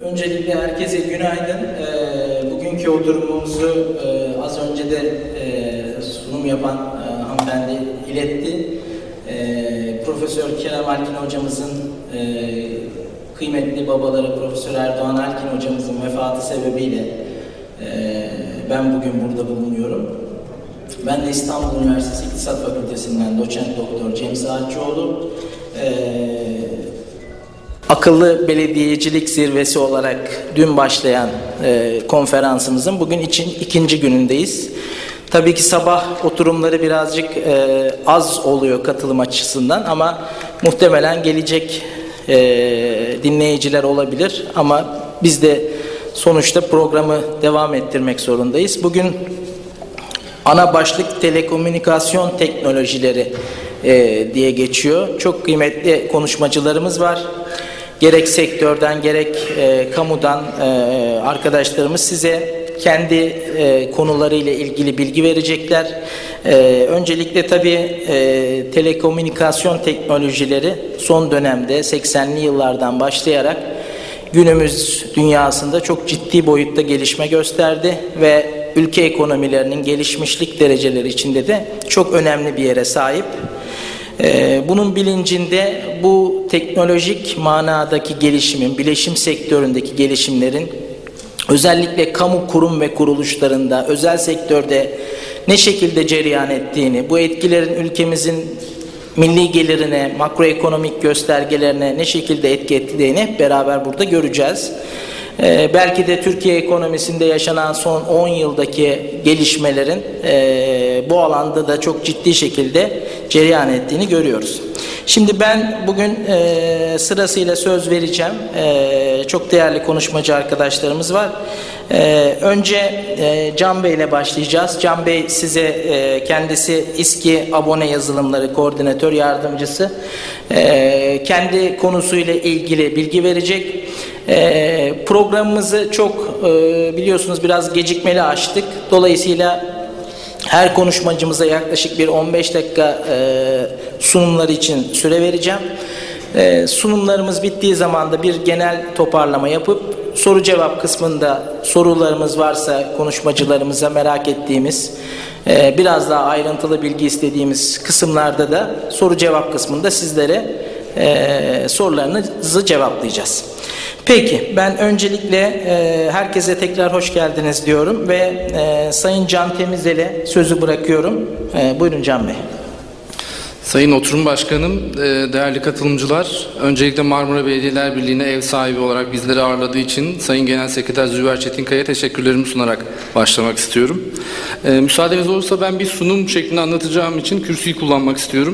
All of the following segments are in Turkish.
Öncelikle herkese günaydın. Bugünkü oturumumuzu az önce de sunum yapan hanımefendi iletti. Profesör Kerem Alkin hocamızın kıymetli babaları Profesör Erdoğan Alkin hocamızın vefatı sebebiyle ben bugün burada bulunuyorum. Ben de İstanbul Üniversitesi İktisat Fakültesinden doçent doktor Cem Saatçıoğlu. Akıllı belediyecilik zirvesi olarak dün başlayan konferansımızın bugün için ikinci günündeyiz. Tabii ki sabah oturumları birazcık az oluyor katılım açısından ama muhtemelen gelecek dinleyiciler olabilir ama biz de sonuçta programı devam ettirmek zorundayız. Bugün ana başlık telekomünikasyon teknolojileri diye geçiyor. Çok kıymetli konuşmacılarımız var. Gerek sektörden gerek kamudan arkadaşlarımız size kendi konularıyla ilgili bilgi verecekler. Öncelikle tabii telekomünikasyon teknolojileri son dönemde 80'li yıllardan başlayarak günümüz dünyasında çok ciddi boyutta gelişme gösterdi ve ülke ekonomilerinin gelişmişlik dereceleri içinde de çok önemli bir yere sahip. Bunun bilincinde bu teknolojik manadaki gelişimin, bilişim sektöründeki gelişimlerin özellikle kamu kurum ve kuruluşlarında, özel sektörde ne şekilde cereyan ettiğini, bu etkilerin ülkemizin milli gelirine, makroekonomik göstergelerine ne şekilde etki ettiğini hep beraber burada göreceğiz. Belki de Türkiye ekonomisinde yaşanan son 10 yıldaki gelişmelerin bu alanda da çok ciddi şekilde cereyan ettiğini görüyoruz. Şimdi ben bugün sırasıyla söz vereceğim. Çok değerli konuşmacı arkadaşlarımız var. Önce Can Bey ile başlayacağız. Can Bey size kendisi İSKİ Abone Yazılımları Koordinatör Yardımcısı. Kendi konusuyla ilgili bilgi verecek. Programımızı çok biliyorsunuz biraz gecikmeli açtık. Dolayısıyla her konuşmacımıza yaklaşık bir 15 dakika sunumları için süre vereceğim. Sunumlarımız bittiği zaman da bir genel toparlama yapıp soru cevap kısmında sorularımız varsa konuşmacılarımıza merak ettiğimiz biraz daha ayrıntılı bilgi istediğimiz kısımlarda da soru cevap kısmında sizlere sorularınızı cevaplayacağız. Peki ben öncelikle herkese tekrar hoş geldiniz diyorum ve Sayın Can Temizel'e sözü bırakıyorum. Buyurun Can Bey. Sayın Oturum Başkanım, değerli katılımcılar, öncelikle Marmara Belediyeler Birliği'ne ev sahibi olarak bizleri ağırladığı için Sayın Genel Sekreter Züver Çetinkaya'ya teşekkürlerimi sunarak başlamak istiyorum. Müsaadeniz olursa ben bir sunum şeklinde anlatacağım için kürsüyü kullanmak istiyorum.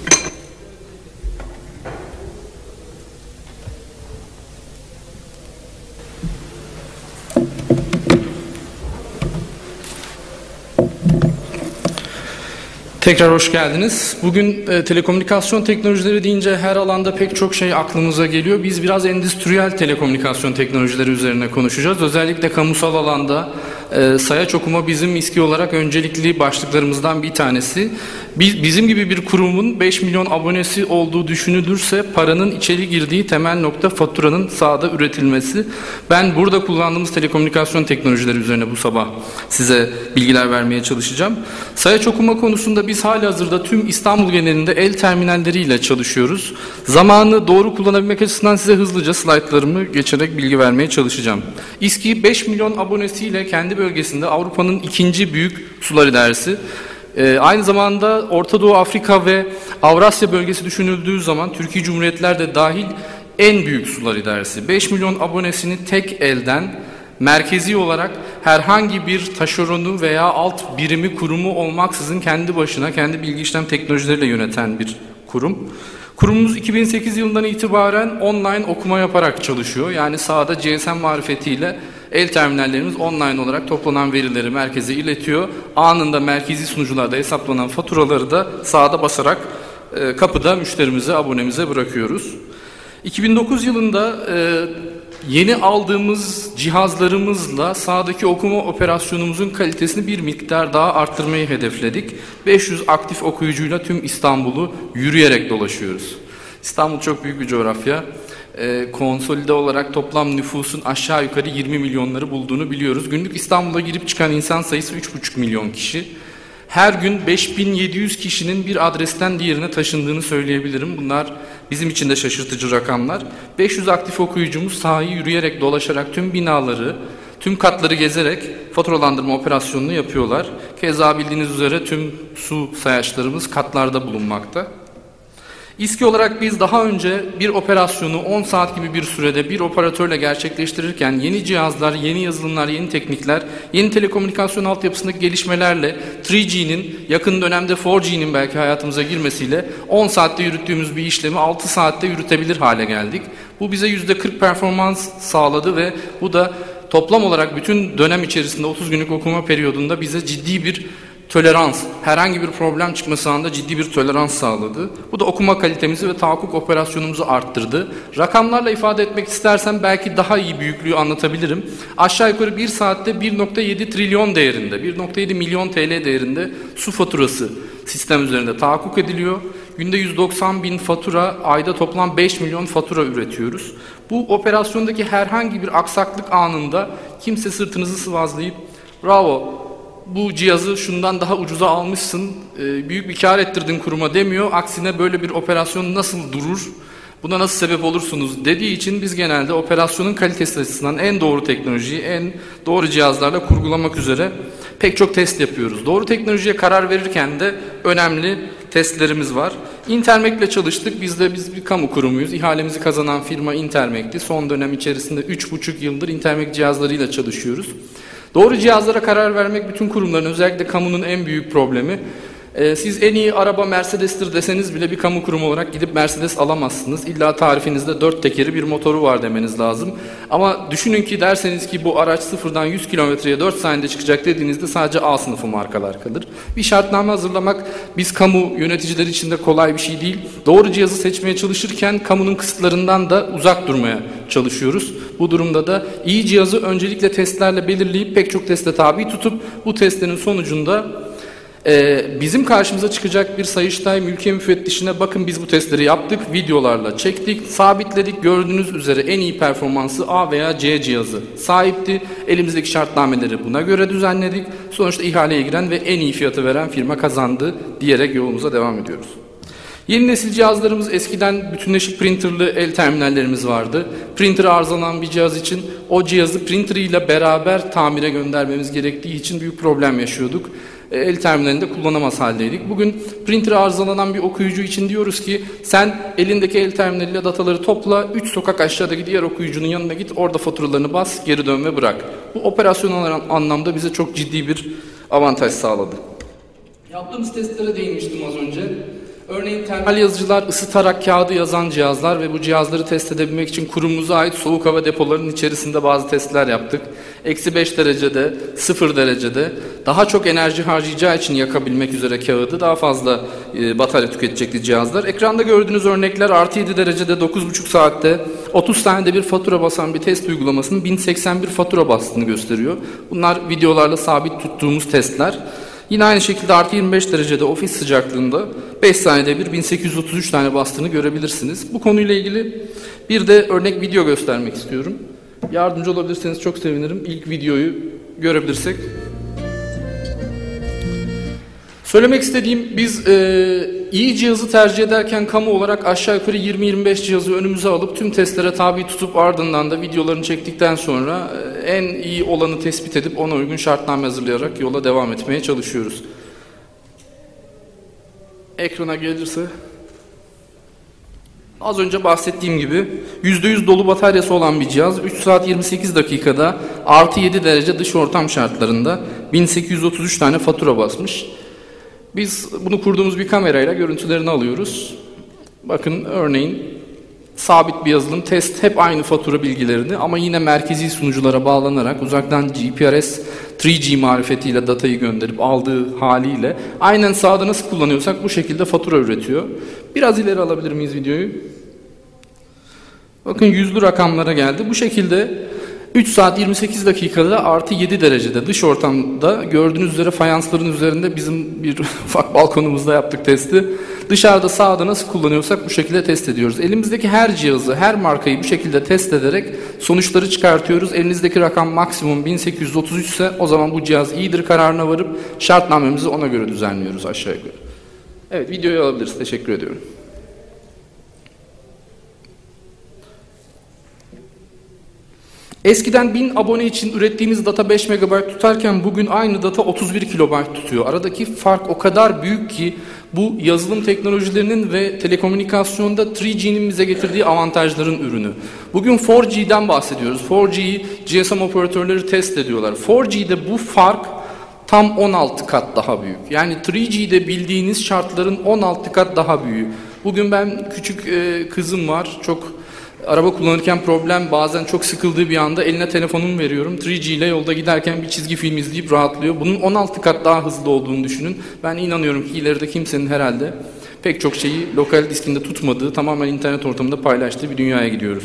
Tekrar hoş geldiniz. Bugün telekomünikasyon teknolojileri deyince her alanda pek çok şey aklımıza geliyor. Biz biraz endüstriyel telekomünikasyon teknolojileri üzerine konuşacağız. Özellikle kamusal alanda sayaç okuma bizim İSKİ olarak öncelikli başlıklarımızdan bir tanesi. Bizim gibi bir kurumun 5 milyon abonesi olduğu düşünülürse paranın içeri girdiği temel nokta faturanın sahada üretilmesi. Ben burada kullandığımız telekomünikasyon teknolojileri üzerine bu sabah size bilgiler vermeye çalışacağım. Sayaç okuma konusunda biz halihazırda tüm İstanbul genelinde el terminalleriyle çalışıyoruz. Zamanı doğru kullanabilmek açısından size hızlıca slaytlarımı geçerek bilgi vermeye çalışacağım. İSKİ 5 milyon abonesiyle kendi bölgesinde Avrupa'nın ikinci büyük sular idaresi. Aynı zamanda Orta Doğu, Afrika ve Avrasya bölgesi düşünüldüğü zaman Türkiye Cumhuriyetler de dahil en büyük sular idaresi. 5 milyon abonesini tek elden merkezi olarak herhangi bir taşeronu veya alt birimi kurumu olmaksızın kendi başına kendi bilgi işlem teknolojileriyle yöneten bir kurum. Kurumumuz 2008 yılından itibaren online okuma yaparak çalışıyor. Yani sahada GSM marifetiyle el terminallerimiz online olarak toplanan verileri merkeze iletiyor. Anında merkezi sunucularda hesaplanan faturaları da sahada basarak kapıda müşterimize, abonemize bırakıyoruz. 2009 yılında yeni aldığımız cihazlarımızla sahadaki okuma operasyonumuzun kalitesini bir miktar daha arttırmayı hedefledik. 500 aktif okuyucuyla tüm İstanbul'u yürüyerek dolaşıyoruz. İstanbul çok büyük bir coğrafya. konsolide olarak toplam nüfusun aşağı yukarı 20 milyonları bulduğunu biliyoruz. Günlük İstanbul'a girip çıkan insan sayısı 3,5 milyon kişi. Her gün 5700 kişinin bir adresten diğerine taşındığını söyleyebilirim. Bunlar bizim için de şaşırtıcı rakamlar. 500 aktif okuyucumuz sahayı yürüyerek, dolaşarak tüm binaları, tüm katları gezerek faturalandırma operasyonunu yapıyorlar. Keza bildiğiniz üzere tüm su sayaçlarımız katlarda bulunmakta. İSKİ olarak biz daha önce bir operasyonu 10 saat gibi bir sürede bir operatörle gerçekleştirirken yeni cihazlar, yeni yazılımlar, yeni teknikler, yeni telekomünikasyon altyapısındaki gelişmelerle 3G'nin yakın dönemde 4G'nin belki hayatımıza girmesiyle 10 saatte yürüttüğümüz bir işlemi 6 saatte yürütebilir hale geldik. Bu bize %40 performans sağladı ve bu da toplam olarak bütün dönem içerisinde 30 günlük okuma periyodunda bize ciddi bir tolerans, herhangi bir problem çıkması anında ciddi bir tolerans sağladı. Bu da okuma kalitemizi ve tahakkuk operasyonumuzu arttırdı. Rakamlarla ifade etmek istersem belki daha iyi büyüklüğü anlatabilirim. Aşağı yukarı bir saatte 1,7 trilyon değerinde, 1,7 milyon TL değerinde su faturası sistem üzerinde tahakkuk ediliyor. Günde 190 bin fatura, ayda toplam 5 milyon fatura üretiyoruz. Bu operasyondaki herhangi bir aksaklık anında kimse sırtınızı sıvazlayıp "Bravo, bu cihazı şundan daha ucuza almışsın, büyük bir kar ettirdin kuruma" demiyor. Aksine böyle bir operasyon nasıl durur, buna nasıl sebep olursunuz dediği için biz genelde operasyonun kalitesi açısından en doğru teknolojiyi, en doğru cihazlarla kurgulamak üzere pek çok test yapıyoruz. Doğru teknolojiye karar verirken de önemli testlerimiz var. Intermek ile çalıştık. Biz bir kamu kurumuyuz. İhalemizi kazanan firma Intermek'ti. Son dönem içerisinde 3,5 yıldır Intermek cihazlarıyla çalışıyoruz. Doğru cihazlara karar vermek bütün kurumların, özellikle kamunun en büyük problemi. Siz en iyi araba Mercedes'tir deseniz bile bir kamu kurumu olarak gidip Mercedes alamazsınız. İlla tarifinizde 4 tekeri bir motoru var demeniz lazım. Ama düşünün ki derseniz ki bu araç sıfırdan 100 kilometreye 4 saniyede çıkacak dediğinizde sadece A sınıfı markalar kalır. Bir şartname hazırlamak biz kamu yöneticileri için de kolay bir şey değil. Doğru cihazı seçmeye çalışırken kamunun kısıtlarından da uzak durmaya çalışıyoruz. Bu durumda da iyi cihazı öncelikle testlerle belirleyip pek çok teste tabi tutup bu testlerin sonucunda bizim karşımıza çıkacak bir Sayıştay mülkiye müfettişine bakın biz bu testleri yaptık, videolarla çektik, sabitledik, gördüğünüz üzere en iyi performansı A veya C cihazı sahipti. Elimizdeki şartnameleri buna göre düzenledik. Sonuçta ihaleye giren ve en iyi fiyatı veren firma kazandı diyerek yolumuza devam ediyoruz. Yeni nesil cihazlarımız, eskiden bütünleşik printerlı el terminallerimiz vardı. Printer arızalanan bir cihaz için o cihazı printer ile beraber tamire göndermemiz gerektiği için büyük problem yaşıyorduk. El terminalinde kullanamaz haldeydik. Bugün printer arızalanan bir okuyucu için diyoruz ki sen elindeki el terminaliyle dataları topla, 3 sokak aşağıdaki diğer okuyucunun yanına git, orada faturalarını bas, geri dön ve bırak. Bu operasyonel anlamda bize çok ciddi bir avantaj sağladı. Yaptığımız testlere değinmiştim az önce. Örneğin termal yazıcılar, ısıtarak kağıdı yazan cihazlar ve bu cihazları test edebilmek için kurumumuza ait soğuk hava depolarının içerisinde bazı testler yaptık. -5 derecede, 0 derecede daha çok enerji harcayacağı için yakabilmek üzere kağıdı daha fazla batarya tüketecekti cihazlar. Ekranda gördüğünüz örnekler +7 derecede 9,5 saatte 30 saniyede bir fatura basan bir test uygulamasının 1081 fatura bastığını gösteriyor. Bunlar videolarla sabit tuttuğumuz testler. Yine aynı şekilde +25 derecede ofis sıcaklığında 5 saniyede bir 1833 tane bastığını görebilirsiniz. Bu konuyla ilgili bir de örnek video göstermek istiyorum. Yardımcı olabilirseniz çok sevinirim. İlk videoyu görebilirsek. Söylemek istediğim, biz iyi cihazı tercih ederken kamu olarak aşağı yukarı 20-25 cihazı önümüze alıp tüm testlere tabi tutup ardından da videolarını çektikten sonra en iyi olanı tespit edip ona uygun şartname hazırlayarak yola devam etmeye çalışıyoruz. Ekrana gelirse, az önce bahsettiğim gibi %100 dolu bataryası olan bir cihaz 3 saat 28 dakikada +7 derece dış ortam şartlarında 1833 tane fatura basmış. Biz bunu kurduğumuz bir kamerayla görüntülerini alıyoruz. Bakın örneğin sabit bir yazılım, test hep aynı fatura bilgilerini ama yine merkezi sunuculara bağlanarak uzaktan GPRS 3G marifetiyle datayı gönderip aldığı haliyle aynen sahada nasıl kullanıyorsak bu şekilde fatura üretiyor. Biraz ileri alabilir miyiz videoyu? Bakın yüzlü rakamlara geldi. Bu şekilde 3 saat 28 dakikada artı 7 derecede dış ortamda gördüğünüz üzere fayansların üzerinde bizim bir ufak balkonumuzda yaptık testi. Dışarıda sahada nasıl kullanıyorsak bu şekilde test ediyoruz. Elimizdeki her cihazı, her markayı bu şekilde test ederek sonuçları çıkartıyoruz. Elinizdeki rakam maksimum 1833 ise o zaman bu cihaz iyidir kararına varıp şartnamemizi ona göre düzenliyoruz aşağı yukarı. Evet, videoyu alabiliriz. Teşekkür ediyorum. Eskiden 1000 abone için ürettiğimiz data 5 MB tutarken bugün aynı data 31 KB tutuyor. Aradaki fark o kadar büyük ki bu yazılım teknolojilerinin ve telekomünikasyonda 3G'nin bize getirdiği avantajların ürünü. Bugün 4G'den bahsediyoruz. 4G'yi GSM operatörleri test ediyorlar. 4G'de bu fark tam 16 kat daha büyük. Yani 3G'de bildiğiniz şartların 16 kat daha büyüğü. Bugün ben küçük kızım var. Çok araba kullanırken problem, bazen çok sıkıldığı bir anda eline telefonumu veriyorum. 3G ile yolda giderken bir çizgi film izleyip rahatlıyor. Bunun 16 kat daha hızlı olduğunu düşünün. Ben inanıyorum ki ileride kimsenin herhalde pek çok şeyi lokal diskinde tutmadığı, tamamen internet ortamında paylaştığı bir dünyaya gidiyoruz.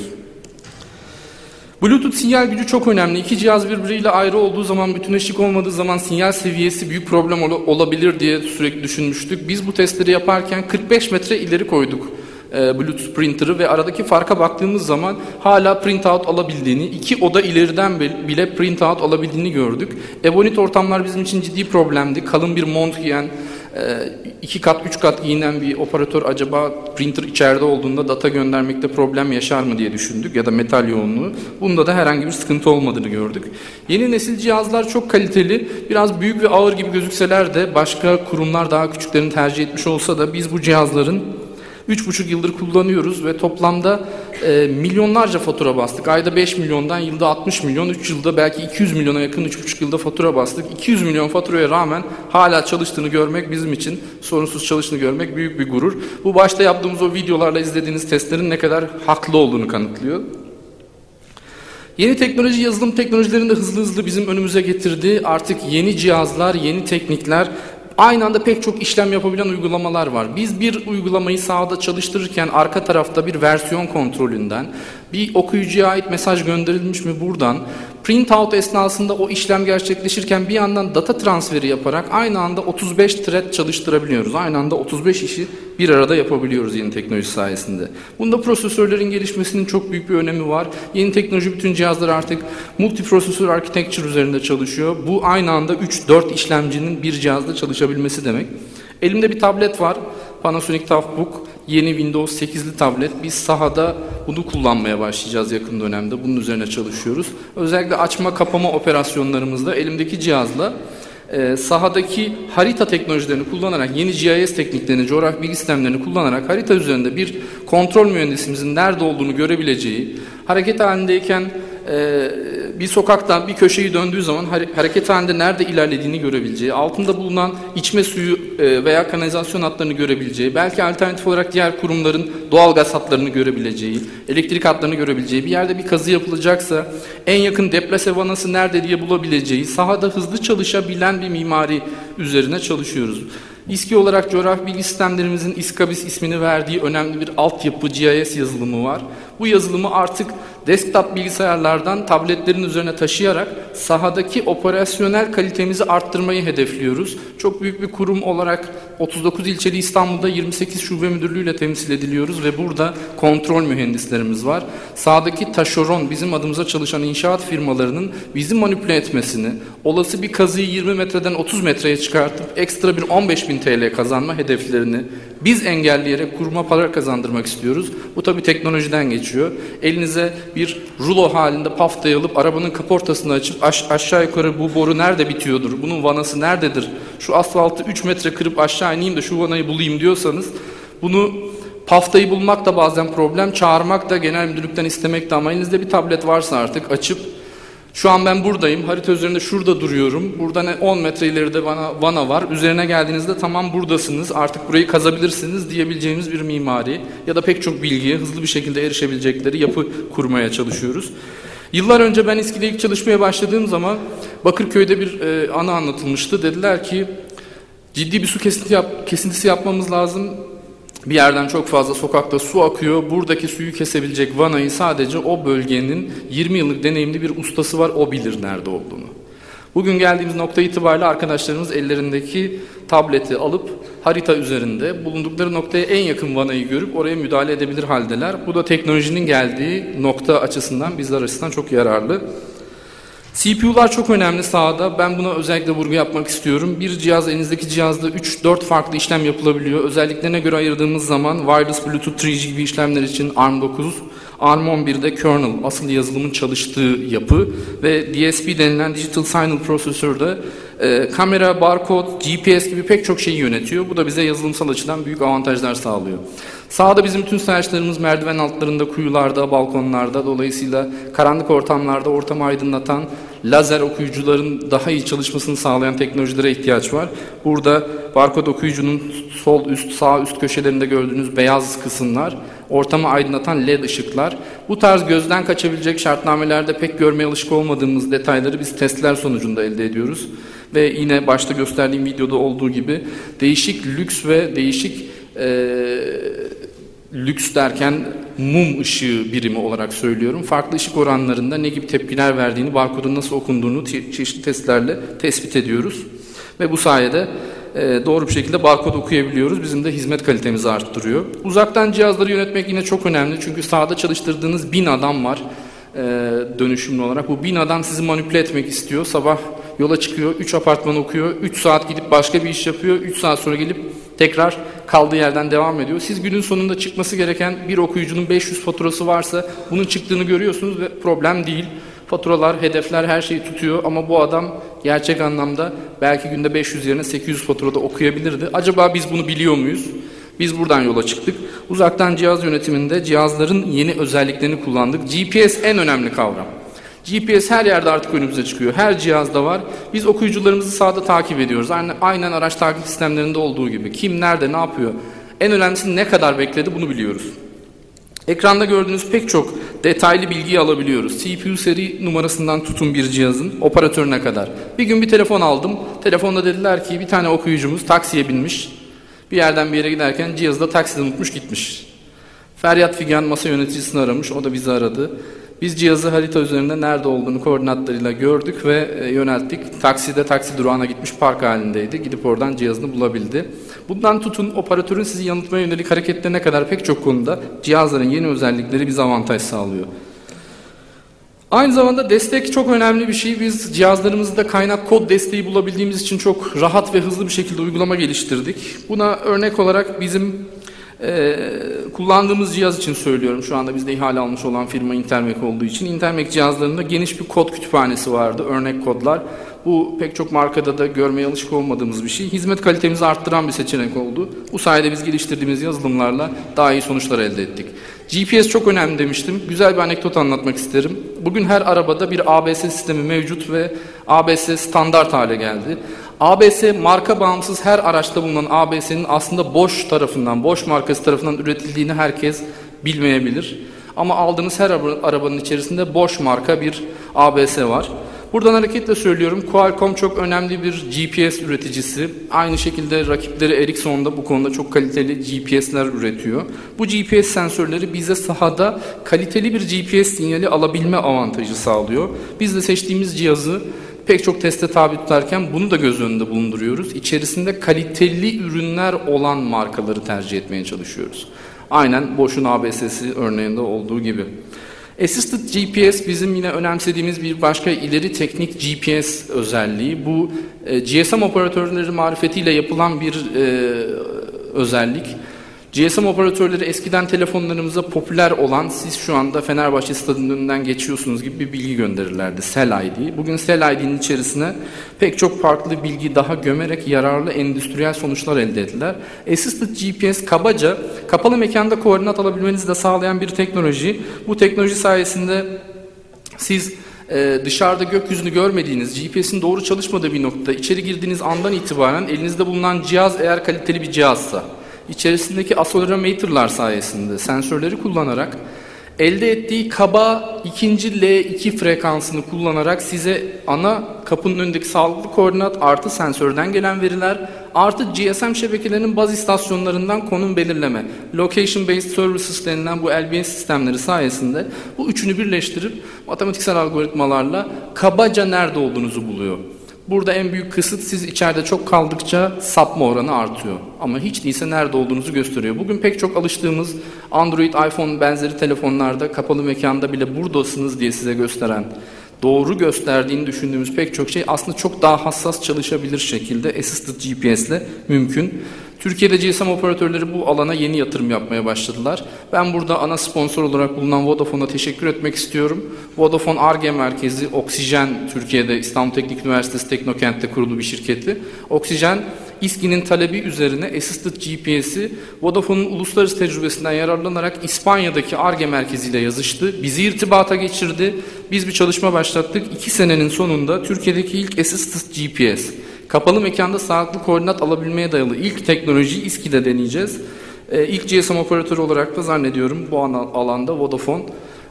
Bluetooth sinyal gücü çok önemli. İki cihaz birbiriyle ayrı olduğu zaman, bütünleşik olmadığı zaman sinyal seviyesi büyük problem olabilir diye sürekli düşünmüştük. Biz bu testleri yaparken 45 metre ileri koyduk Bluetooth printer'ı ve aradaki farka baktığımız zaman hala printout alabildiğini, 2 oda ileriden bile printout alabildiğini gördük. Ebonit ortamlar bizim için ciddi problemdi. Kalın bir mont giyen, 2 kat 3 kat giyinen bir operatör acaba printer içeride olduğunda data göndermekte problem yaşar mı diye düşündük, ya da metal yoğunluğu. Bunda da herhangi bir sıkıntı olmadığını gördük. Yeni nesil cihazlar çok kaliteli, biraz büyük ve ağır gibi gözükseler de başka kurumlar daha küçüklerini tercih etmiş olsa da biz bu cihazların 3,5 yıldır kullanıyoruz ve toplamda milyonlarca fatura bastık. Ayda 5 milyondan yılda 60 milyon, 3 yılda belki 200 milyona yakın 3,5 yılda fatura bastık. 200 milyon faturaya rağmen hala çalıştığını görmek bizim için, sorunsuz çalıştığını görmek büyük bir gurur. Bu başta yaptığımız o videolarla izlediğiniz testlerin ne kadar haklı olduğunu kanıtlıyor. Yeni teknoloji, yazılım teknolojilerinin de hızlı bizim önümüze getirdiği artık yeni cihazlar, yeni teknikler, aynı anda pek çok işlem yapabilen uygulamalar var. Biz bir uygulamayı sahada çalıştırırken arka tarafta bir versiyon kontrolünden, bir okuyucuya ait mesaj gönderilmiş mi buradan, printout esnasında o işlem gerçekleşirken bir yandan data transferi yaparak aynı anda 35 thread çalıştırabiliyoruz. Aynı anda 35 işi bir arada yapabiliyoruz yeni teknoloji sayesinde. Bunda prosesörlerin gelişmesinin çok büyük bir önemi var. Yeni teknoloji bütün cihazlar artık multiprosesör architecture üzerinde çalışıyor. Bu aynı anda 3-4 işlemcinin bir cihazda çalışabilmesi demek. Elimde bir tablet var. Panasonic Toughbook. Yeni Windows 8'li tablet. Biz sahada bunu kullanmaya başlayacağız yakın dönemde. Bunun üzerine çalışıyoruz. Özellikle açma kapama operasyonlarımızda elimdeki cihazla sahadaki harita teknolojilerini kullanarak, yeni GIS tekniklerini, coğrafi bilgi sistemlerini kullanarak harita üzerinde bir kontrol mühendisimizin nerede olduğunu görebileceği, hareket halindeyken bir sokaktan bir köşeyi döndüğü zaman hareket halinde nerede ilerlediğini görebileceği, altında bulunan içme suyu veya kanalizasyon hatlarını görebileceği, belki alternatif olarak diğer kurumların doğalgaz hatlarını görebileceği, elektrik hatlarını görebileceği, bir yerde bir kazı yapılacaksa en yakın deplase vanası nerede diye bulabileceği, sahada hızlı çalışabilen bir mimari üzerine çalışıyoruz. İSKİ olarak coğrafi bilgi sistemlerimizin İSKABIS ismini verdiği önemli bir altyapı GIS yazılımı var. Bu yazılımı artık desktop bilgisayarlardan tabletlerin üzerine taşıyarak sahadaki operasyonel kalitemizi arttırmayı hedefliyoruz. Çok büyük bir kurum olarak 39 ilçeli İstanbul'da 28 şube müdürlüğüyle temsil ediliyoruz ve burada kontrol mühendislerimiz var. Sahadaki taşeron, bizim adımıza çalışan inşaat firmalarının bizi manipüle etmesini, olası bir kazıyı 20 metreden 30 metreye çıkartıp ekstra bir 15.000 TL kazanma hedeflerini biz engelleyerek kuruma para kazandırmak istiyoruz. Bu tabii teknolojiden geçiyor. Elinize bir rulo halinde paftayı alıp arabanın kaportasını açıp aşağı yukarı bu boru nerede bitiyordur, bunun vanası nerededir, şu asfaltı 3 metre kırıp aşağı ineyim de şu vanayı bulayım diyorsanız, bunu paftayı bulmak da bazen problem, çağırmak da genel müdürlükten istemek de, ama elinizde bir tablet varsa artık açıp, şu an ben buradayım, harita üzerinde şurada duruyorum, burada 10 metre ileride vana var, üzerine geldiğinizde tamam buradasınız, artık burayı kazabilirsiniz diyebileceğimiz bir mimari ya da pek çok bilgiye hızlı bir şekilde erişebilecekleri yapı kurmaya çalışıyoruz. Yıllar önce ben İSKİ'de ilk çalışmaya başladığım zaman Bakırköy'de bir anı anlatılmıştı. Dediler ki ciddi bir su kesintisi yapmamız lazım. Bir yerden çok fazla sokakta su akıyor. Buradaki suyu kesebilecek vanayı sadece o bölgenin 20 yıllık deneyimli bir ustası var. O bilir nerede olduğunu. Bugün geldiğimiz nokta itibariyle arkadaşlarımız ellerindeki tableti alıp harita üzerinde bulundukları noktaya en yakın vanayı görüp oraya müdahale edebilir haldeler. Bu da teknolojinin geldiği nokta açısından bizler açısından çok yararlı. CPU'lar çok önemli sahada. Ben buna özellikle vurgu yapmak istiyorum. Bir cihaz, elinizdeki cihazda 3-4 farklı işlem yapılabiliyor. Özelliklerine göre ayırdığımız zaman Wireless Bluetooth 3G gibi işlemler için ARM 9, ARM 11'de kernel, asıl yazılımın çalıştığı yapı ve DSP denilen Digital Signal Processor'da kamera, barkod, GPS gibi pek çok şeyi yönetiyor. Bu da bize yazılımsal açıdan büyük avantajlar sağlıyor. Sağda bizim tüm sayaçlarımız merdiven altlarında, kuyularda, balkonlarda, dolayısıyla karanlık ortamlarda ortamı aydınlatan, lazer okuyucuların daha iyi çalışmasını sağlayan teknolojilere ihtiyaç var. Burada barkod okuyucunun sol üst, sağ üst köşelerinde gördüğünüz beyaz kısımlar, ortamı aydınlatan LED ışıklar. Bu tarz gözden kaçabilecek şartnamelerde pek görmeye alışık olmadığımız detayları biz testler sonucunda elde ediyoruz. Ve yine başta gösterdiğim videoda olduğu gibi değişik lüks ve değişik lüks derken mum ışığı birimi olarak söylüyorum. Farklı ışık oranlarında ne gibi tepkiler verdiğini, barkodun nasıl okunduğunu çeşitli testlerle tespit ediyoruz. Ve bu sayede doğru bir şekilde barkod okuyabiliyoruz. Bizim de hizmet kalitemizi arttırıyor. Uzaktan cihazları yönetmek yine çok önemli. Çünkü sahada çalıştırdığınız 1000 adam var dönüşümlü olarak. Bu 1000 adam sizi manipüle etmek istiyor. Sabah yola çıkıyor, 3 apartman okuyor, 3 saat gidip başka bir iş yapıyor, 3 saat sonra gelip tekrar kaldığı yerden devam ediyor. Siz günün sonunda çıkması gereken bir okuyucunun 500 faturası varsa bunun çıktığını görüyorsunuz ve problem değil. Faturalar, hedefler her şeyi tutuyor ama bu adam gerçek anlamda belki günde 500 yerine 800 faturada okuyabilirdi. Acaba biz bunu biliyor muyuz? Biz buradan yola çıktık. Uzaktan cihaz yönetiminde cihazların yeni özelliklerini kullandık. GPS en önemli kavram. GPS her yerde artık önümüze çıkıyor. Her cihazda var. Biz okuyucularımızı sahada takip ediyoruz. Aynen araç takip sistemlerinde olduğu gibi. Kim, nerede, ne yapıyor? En önemlisi ne kadar bekledi bunu biliyoruz. Ekranda gördüğünüz pek çok detaylı bilgiyi alabiliyoruz. CPU seri numarasından tutun bir cihazın operatörüne kadar. Bir gün bir telefon aldım. Telefonda dediler ki bir tane okuyucumuz taksiye binmiş. Bir yerden bir yere giderken cihazı da takside unutmuş gitmiş. Feryat figan masa yöneticisini aramış. O da bizi aradı. Biz cihazı harita üzerinde nerede olduğunu koordinatlarıyla gördük ve yönelttik. Taksi durağına gitmiş, park halindeydi. Gidip oradan cihazını bulabildi. Bundan tutun operatörün sizi yanıltmaya yönelik hareketlerine kadar pek çok konuda cihazların yeni özellikleri bize avantaj sağlıyor. Aynı zamanda destek çok önemli bir şey. Biz cihazlarımızda kaynak kod desteği bulabildiğimiz için çok rahat ve hızlı bir şekilde uygulama geliştirdik. Buna örnek olarak bizim kullandığımız cihaz için söylüyorum. Şu anda bizde ihale almış olan firma Intermek olduğu için. Intermek cihazlarında geniş bir kod kütüphanesi vardı. Örnek kodlar. Bu pek çok markada da görmeye alışık olmadığımız bir şey. Hizmet kalitemizi arttıran bir seçenek oldu. Bu sayede biz geliştirdiğimiz yazılımlarla daha iyi sonuçlar elde ettik. GPS çok önemli demiştim. Güzel bir anekdot anlatmak isterim. Bugün her arabada bir ABS sistemi mevcut ve ABS standart hale geldi. ABS marka bağımsız her araçta bulunan ABS'nin aslında Bosch markası tarafından üretildiğini herkes bilmeyebilir. Ama aldığınız her arabanın içerisinde Bosch marka bir ABS var. Buradan hareketle söylüyorum, Qualcomm çok önemli bir GPS üreticisi. Aynı şekilde rakipleri Ericsson da bu konuda çok kaliteli GPS'ler üretiyor. Bu GPS sensörleri bize sahada kaliteli bir GPS sinyali alabilme avantajı sağlıyor. Biz de seçtiğimiz cihazı pek çok teste tabi tutarken bunu da göz önünde bulunduruyoruz. İçerisinde kaliteli ürünler olan markaları tercih etmeye çalışıyoruz. Aynen Bosch'un ABS'si örneğinde olduğu gibi. Assisted GPS bizim yine önemsediğimiz bir başka ileri teknik GPS özelliği. Bu GSM operatörleri marifetiyle yapılan bir özellik. GSM operatörleri eskiden telefonlarımıza popüler olan, siz şu anda Fenerbahçe stadının önünden geçiyorsunuz gibi bir bilgi gönderirlerdi. Cell ID. Bugün Cell ID'nin içerisine pek çok farklı bilgi daha gömerek yararlı endüstriyel sonuçlar elde ettiler. Assisted GPS kabaca kapalı mekanda koordinat alabilmenizi de sağlayan bir teknoloji. Bu teknoloji sayesinde siz dışarıda gökyüzünü görmediğiniz, GPS'in doğru çalışmadığı bir noktada içeri girdiğiniz andan itibaren elinizde bulunan cihaz eğer kaliteli bir cihazsa, İçerisindeki accelerometer'lar sayesinde sensörleri kullanarak Elde ettiği kaba ikinci L2 frekansını kullanarak size ana kapının önündeki sağlıklı koordinat artı sensörden gelen veriler artı GSM şebekelerinin baz istasyonlarından konum belirleme, Location Based Services denilen bu LBS sistemleri sayesinde bu üçünü birleştirip matematiksel algoritmalarla kabaca nerede olduğunuzu buluyor. Burada en büyük kısıt siz içeride çok kaldıkça sapma oranı artıyor. Ama hiç değilse nerede olduğunuzu gösteriyor. Bugün pek çok alıştığımız Android, iPhone benzeri telefonlarda kapalı mekanda bile buradasınız diye size gösteren, doğru gösterdiğini düşündüğümüz pek çok şey aslında çok daha hassas çalışabilir şekilde Assisted GPS ile mümkün. Türkiye'de GSM operatörleri bu alana yeni yatırım yapmaya başladılar. Ben burada ana sponsor olarak bulunan Vodafone'a teşekkür etmek istiyorum. Vodafone Ar-Ge merkezi Oksijen, Türkiye'de İstanbul Teknik Üniversitesi Teknokent'te kurulu bir şirketi. Oksijen, İSKİ'nin talebi üzerine Assisted GPS'i Vodafone'un uluslararası tecrübesinden yararlanarak İspanya'daki Ar-Ge merkeziyle yazıştı. Bizi irtibata geçirdi. Biz bir çalışma başlattık. 2 senenin sonunda Türkiye'deki ilk Assisted GPS, kapalı mekanda sağlıklı koordinat alabilmeye dayalı ilk teknolojiyi İSKİ'de deneyeceğiz. İlk GSM operatörü olarak da zannediyorum bu alanda Vodafone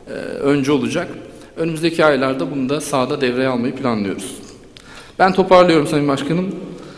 önce olacak. Önümüzdeki aylarda bunu da sahada devreye almayı planlıyoruz. Ben toparlıyorum Sayın Başkanım.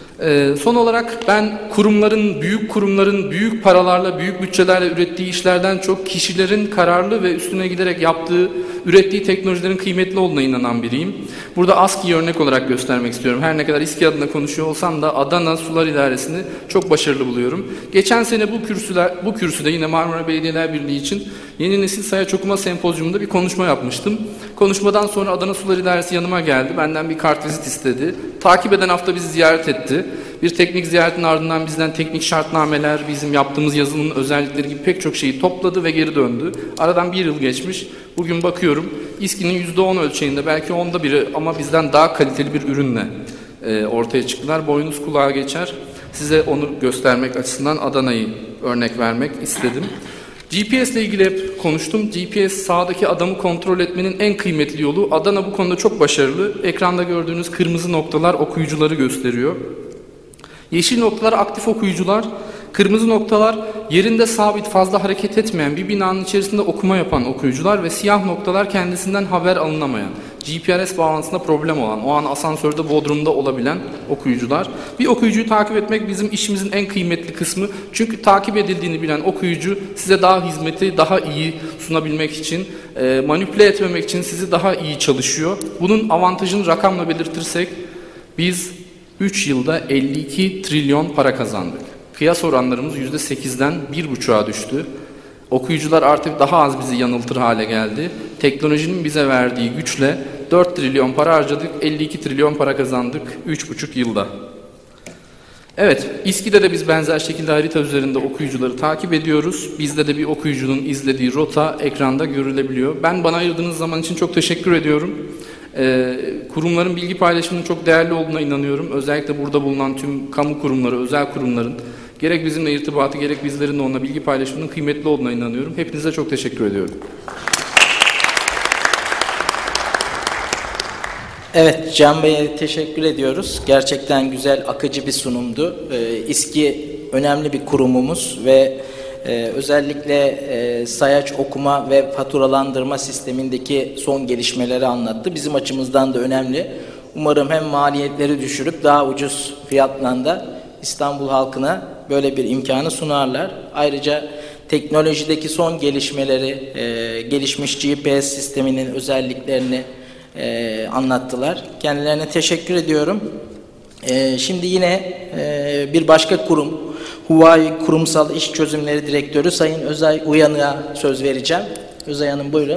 Son olarak ben büyük kurumların büyük paralarla, büyük bütçelerle ürettiği işlerden çok kişilerin kararlı ve üstüne giderek ürettiği teknolojilerin kıymetli olduğuna inanan biriyim. Burada ASKİ'yi örnek olarak göstermek istiyorum. Her ne kadar İSKİ adına konuşuyor olsam da Adana Sular İdaresi'ni çok başarılı buluyorum. Geçen sene bu kürsüde yine Marmara Belediyeler Birliği için Yeni Nesil Sayaç Okuma Sempozyumunda bir konuşma yapmıştım. Konuşmadan sonra Adana Sular İdaresi yanıma geldi. Benden bir kartvizit istedi. Takip eden hafta bizi ziyaret etti. Bir teknik ziyaretin ardından bizden teknik şartnameler, bizim yaptığımız yazılımın özellikleri gibi pek çok şeyi topladı ve geri döndü. Aradan 1 yıl geçmiş. Bugün bakıyorum İSKİ'nin %10 ölçeğinde, belki 1/10 ama bizden daha kaliteli bir ürünle ortaya çıktılar. Boynuz kulağa geçer. Size onu göstermek açısından Adana'yı örnek vermek istedim. GPS ile ilgili hep konuştum. GPS sağdaki adamı kontrol etmenin en kıymetli yolu. Adana bu konuda çok başarılı. Ekranda gördüğünüz kırmızı noktalar okuyucuları gösteriyor. Yeşil noktalar aktif okuyucular. Kırmızı noktalar yerinde sabit, fazla hareket etmeyen, bir binanın içerisinde okuma yapan okuyucular ve siyah noktalar kendisinden haber alınamayan, GPRS bağlantısında problem olan, o an asansörde, bodrumda olabilen okuyucular. Bir okuyucuyu takip etmek bizim işimizin en kıymetli kısmı. Çünkü takip edildiğini bilen okuyucu size daha hizmeti daha iyi sunabilmek için, manipüle etmemek için sizi daha iyi çalışıyor. Bunun avantajını rakamla belirtirsek biz 3 yılda 52 trilyon para kazandık. Kıyas oranlarımız %8'den 1,5'a düştü. Okuyucular artık daha az bizi yanıltır hale geldi. Teknolojinin bize verdiği güçle 4 trilyon para harcadık, 52 trilyon para kazandık 3,5 yılda. Evet, İSKİ'de de biz benzer şekilde harita üzerinde okuyucuları takip ediyoruz. Bizde de bir okuyucunun izlediği rota ekranda görülebiliyor. Ben bana ayırdığınız zaman için çok teşekkür ediyorum. Kurumların bilgi paylaşımının çok değerli olduğuna inanıyorum. Özellikle burada bulunan tüm kamu kurumları, özel kurumların gerek bizimle irtibatı, gerek bizlerin de onunla bilgi paylaşımının kıymetli olduğuna inanıyorum. Hepinize çok teşekkür ediyorum. Evet, Can Bey'e teşekkür ediyoruz. Gerçekten güzel, akıcı bir sunumdu. İSKİ önemli bir kurumumuz ve özellikle sayaç okuma ve faturalandırma sistemindeki son gelişmeleri anlattı. Bizim açımızdan da önemli. Umarım hem maliyetleri düşürüp daha ucuz fiyatla da İstanbul halkına böyle bir imkanı sunarlar. Ayrıca teknolojideki son gelişmeleri, gelişmiş GPS sisteminin özelliklerini anlattılar. Kendilerine teşekkür ediyorum. Şimdi yine bir başka kurum, Huawei Kurumsal İş Çözümleri Direktörü Sayın Özay Uyanık'a söz vereceğim. Özay Hanım buyurun.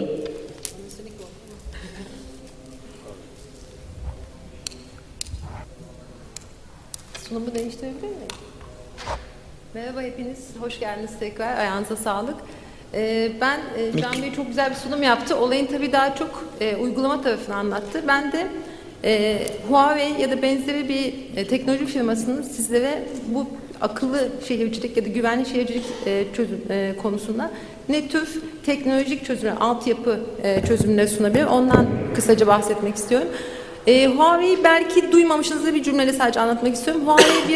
Sunumu değiştirebilir miyim? Merhaba hepiniz, hoş geldiniz tekrar, ayağınıza sağlık. Ben, Can Bey çok güzel bir sunum yaptı. Olayın tabii daha çok uygulama tarafını anlattı. Ben de Huawei ya da benzeri bir teknoloji firmasının sizlere bu akıllı şehircilik ya da güvenli şehircilik çözüm konusunda ne tür teknolojik çözümler, altyapı çözümleri sunabilir? Ondan kısaca bahsetmek istiyorum. Huawei'yi belki duymamışsınızdır, bir cümleyle sadece anlatmak istiyorum. Huawei bir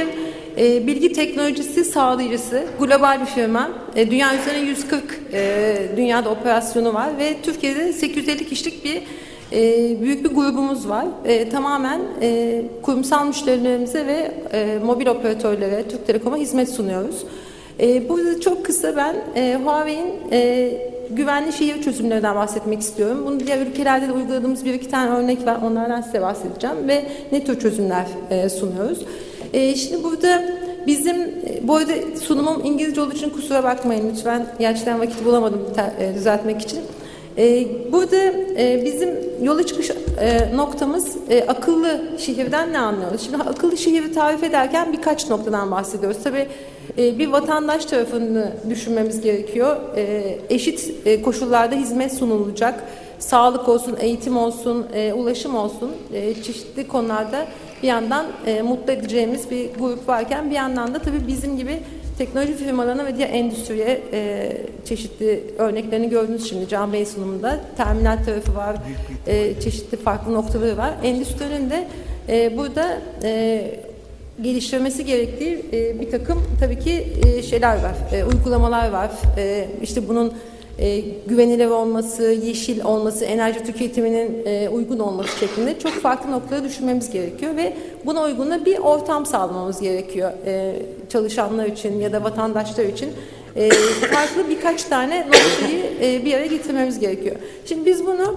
bilgi teknolojisi sağlayıcısı, global bir firma. Dünya üzerinde 140 dünyada operasyonu var ve Türkiye'de 850 kişilik bir büyük bir grubumuz var. Tamamen kurumsal müşterilerimize ve mobil operatörlere, Türk Telekom'a hizmet sunuyoruz. Burada çok kısa ben Huawei'in güvenli şehir çözümlerinden bahsetmek istiyorum. Bunu diğer ülkelerde de uyguladığımız bir iki tane örnek var. Onlardan size bahsedeceğim ve ne tür çözümler sunuyoruz. Şimdi burada bizim, bu arada sunumum İngilizce olduğu için kusura bakmayın lütfen. Gerçekten vakit bulamadım düzeltmek için. Burada bizim yola çıkış noktamız akıllı şehirden ne anlıyoruz? Şimdi akıllı şehri tarif ederken birkaç noktadan bahsediyoruz. Tabii bir vatandaş tarafını düşünmemiz gerekiyor. Eşit koşullarda hizmet sunulacak. Sağlık olsun, eğitim olsun, ulaşım olsun, çeşitli konularda bir yandan mutlu edeceğimiz bir grup varken bir yandan da tabii bizim gibi teknoloji firmalarına ve diğer endüstriye çeşitli örneklerini gördünüz şimdi Can Bey sunumunda. Terminal tarafı var, çeşitli farklı noktaları var. Endüstrinin de burada geliştirmesi gerektiği bir takım tabii ki şeyler var, uygulamalar var. İşte bunun güvenilir olması, yeşil olması, enerji tüketiminin uygun olması şeklinde çok farklı noktaları düşünmemiz gerekiyor ve buna uygun da bir ortam sağlamamız gerekiyor çalışanlar için ya da vatandaşlar için. Farklı birkaç tane noktayı bir araya getirmemiz gerekiyor. Şimdi biz bunu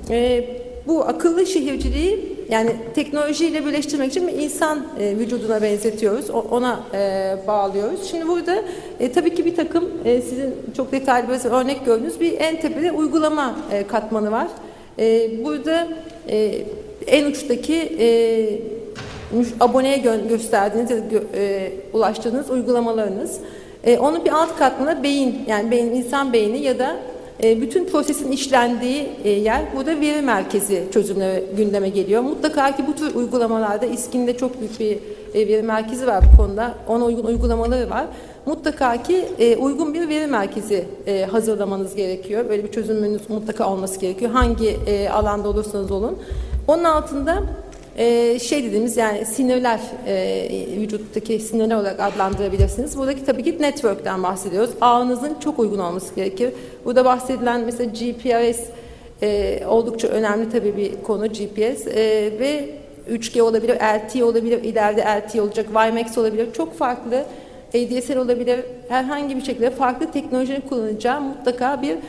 bu akıllı şehirciliği yani teknolojiyle birleştirmek için bir insan vücuduna benzetiyoruz. Ona bağlıyoruz. Şimdi burada tabii ki bir takım sizin çok detaylı bir örnek gördüğünüz bir en tepede uygulama katmanı var. Burada en uçtaki aboneye gösterdiğiniz ya da ulaştırdığınız uygulamalarınız. Onun bir alt katmanı beyin, yani insan beyni ya da bütün prosesin işlendiği yer, burada veri merkezi çözümleri gündeme geliyor. Mutlaka ki bu tür uygulamalarda İSKİ'nin çok büyük bir veri merkezi var bu konuda. Ona uygun uygulamaları var. Mutlaka ki uygun bir veri merkezi hazırlamanız gerekiyor. Böyle bir çözümünüz mutlaka olması gerekiyor. Hangi alanda olursanız olun. Onun altında dediğimiz yani sinirler, vücuttaki sinirler olarak adlandırabilirsiniz. Buradaki tabii ki network'ten bahsediyoruz. Ağınızın çok uygun olması gerekir. Burada bahsedilen mesela GPS oldukça önemli tabii bir konu GPS ve 3G olabilir, LTE olabilir, ileride LTE olacak, WiMAX olabilir. Çok farklı ADSL olabilir. Herhangi bir şekilde farklı teknolojileri kullanacağı mutlaka bir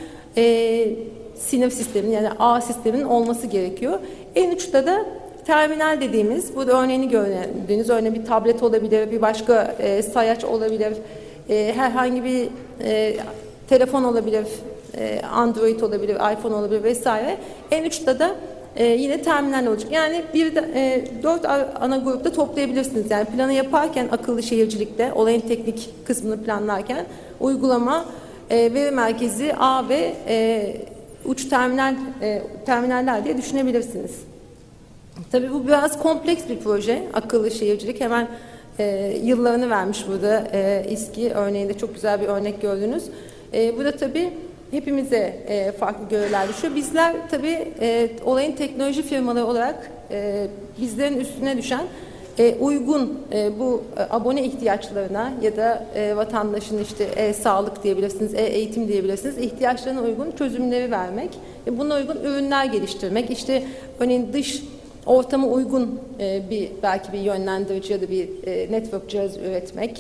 sinir sisteminin yani ağ sisteminin olması gerekiyor. En uçta da terminal dediğimiz, burada örneğini gördüğünüz örneğin bir tablet olabilir, bir başka sayaç olabilir, herhangi bir telefon olabilir, Android olabilir, iPhone olabilir vesaire. En uçta da yine terminal olacak. Yani 4 ana grupta toplayabilirsiniz. Yani planı yaparken akıllı şehircilikte, olayın teknik kısmını planlarken uygulama, veri merkezi, ağ ve uç terminaller diye düşünebilirsiniz. Tabii bu biraz kompleks bir proje, akıllı şehircilik. Hemen yıllarını vermiş burada İSKİ örneğinde çok güzel bir örnek gördünüz. Bu da tabii hepimize farklı görevler düşüyor. Bizler tabii olayın teknoloji firmaları olarak bizlerin üstüne düşen uygun bu abone ihtiyaçlarına ya da vatandaşın işte sağlık diyebilirsiniz, eğitim diyebilirsiniz, ihtiyaçlarına uygun çözümleri vermek, buna uygun ürünler geliştirmek, işte örneğin dış ortama uygun belki bir yönlendirici ya da bir network cihazı üretmek,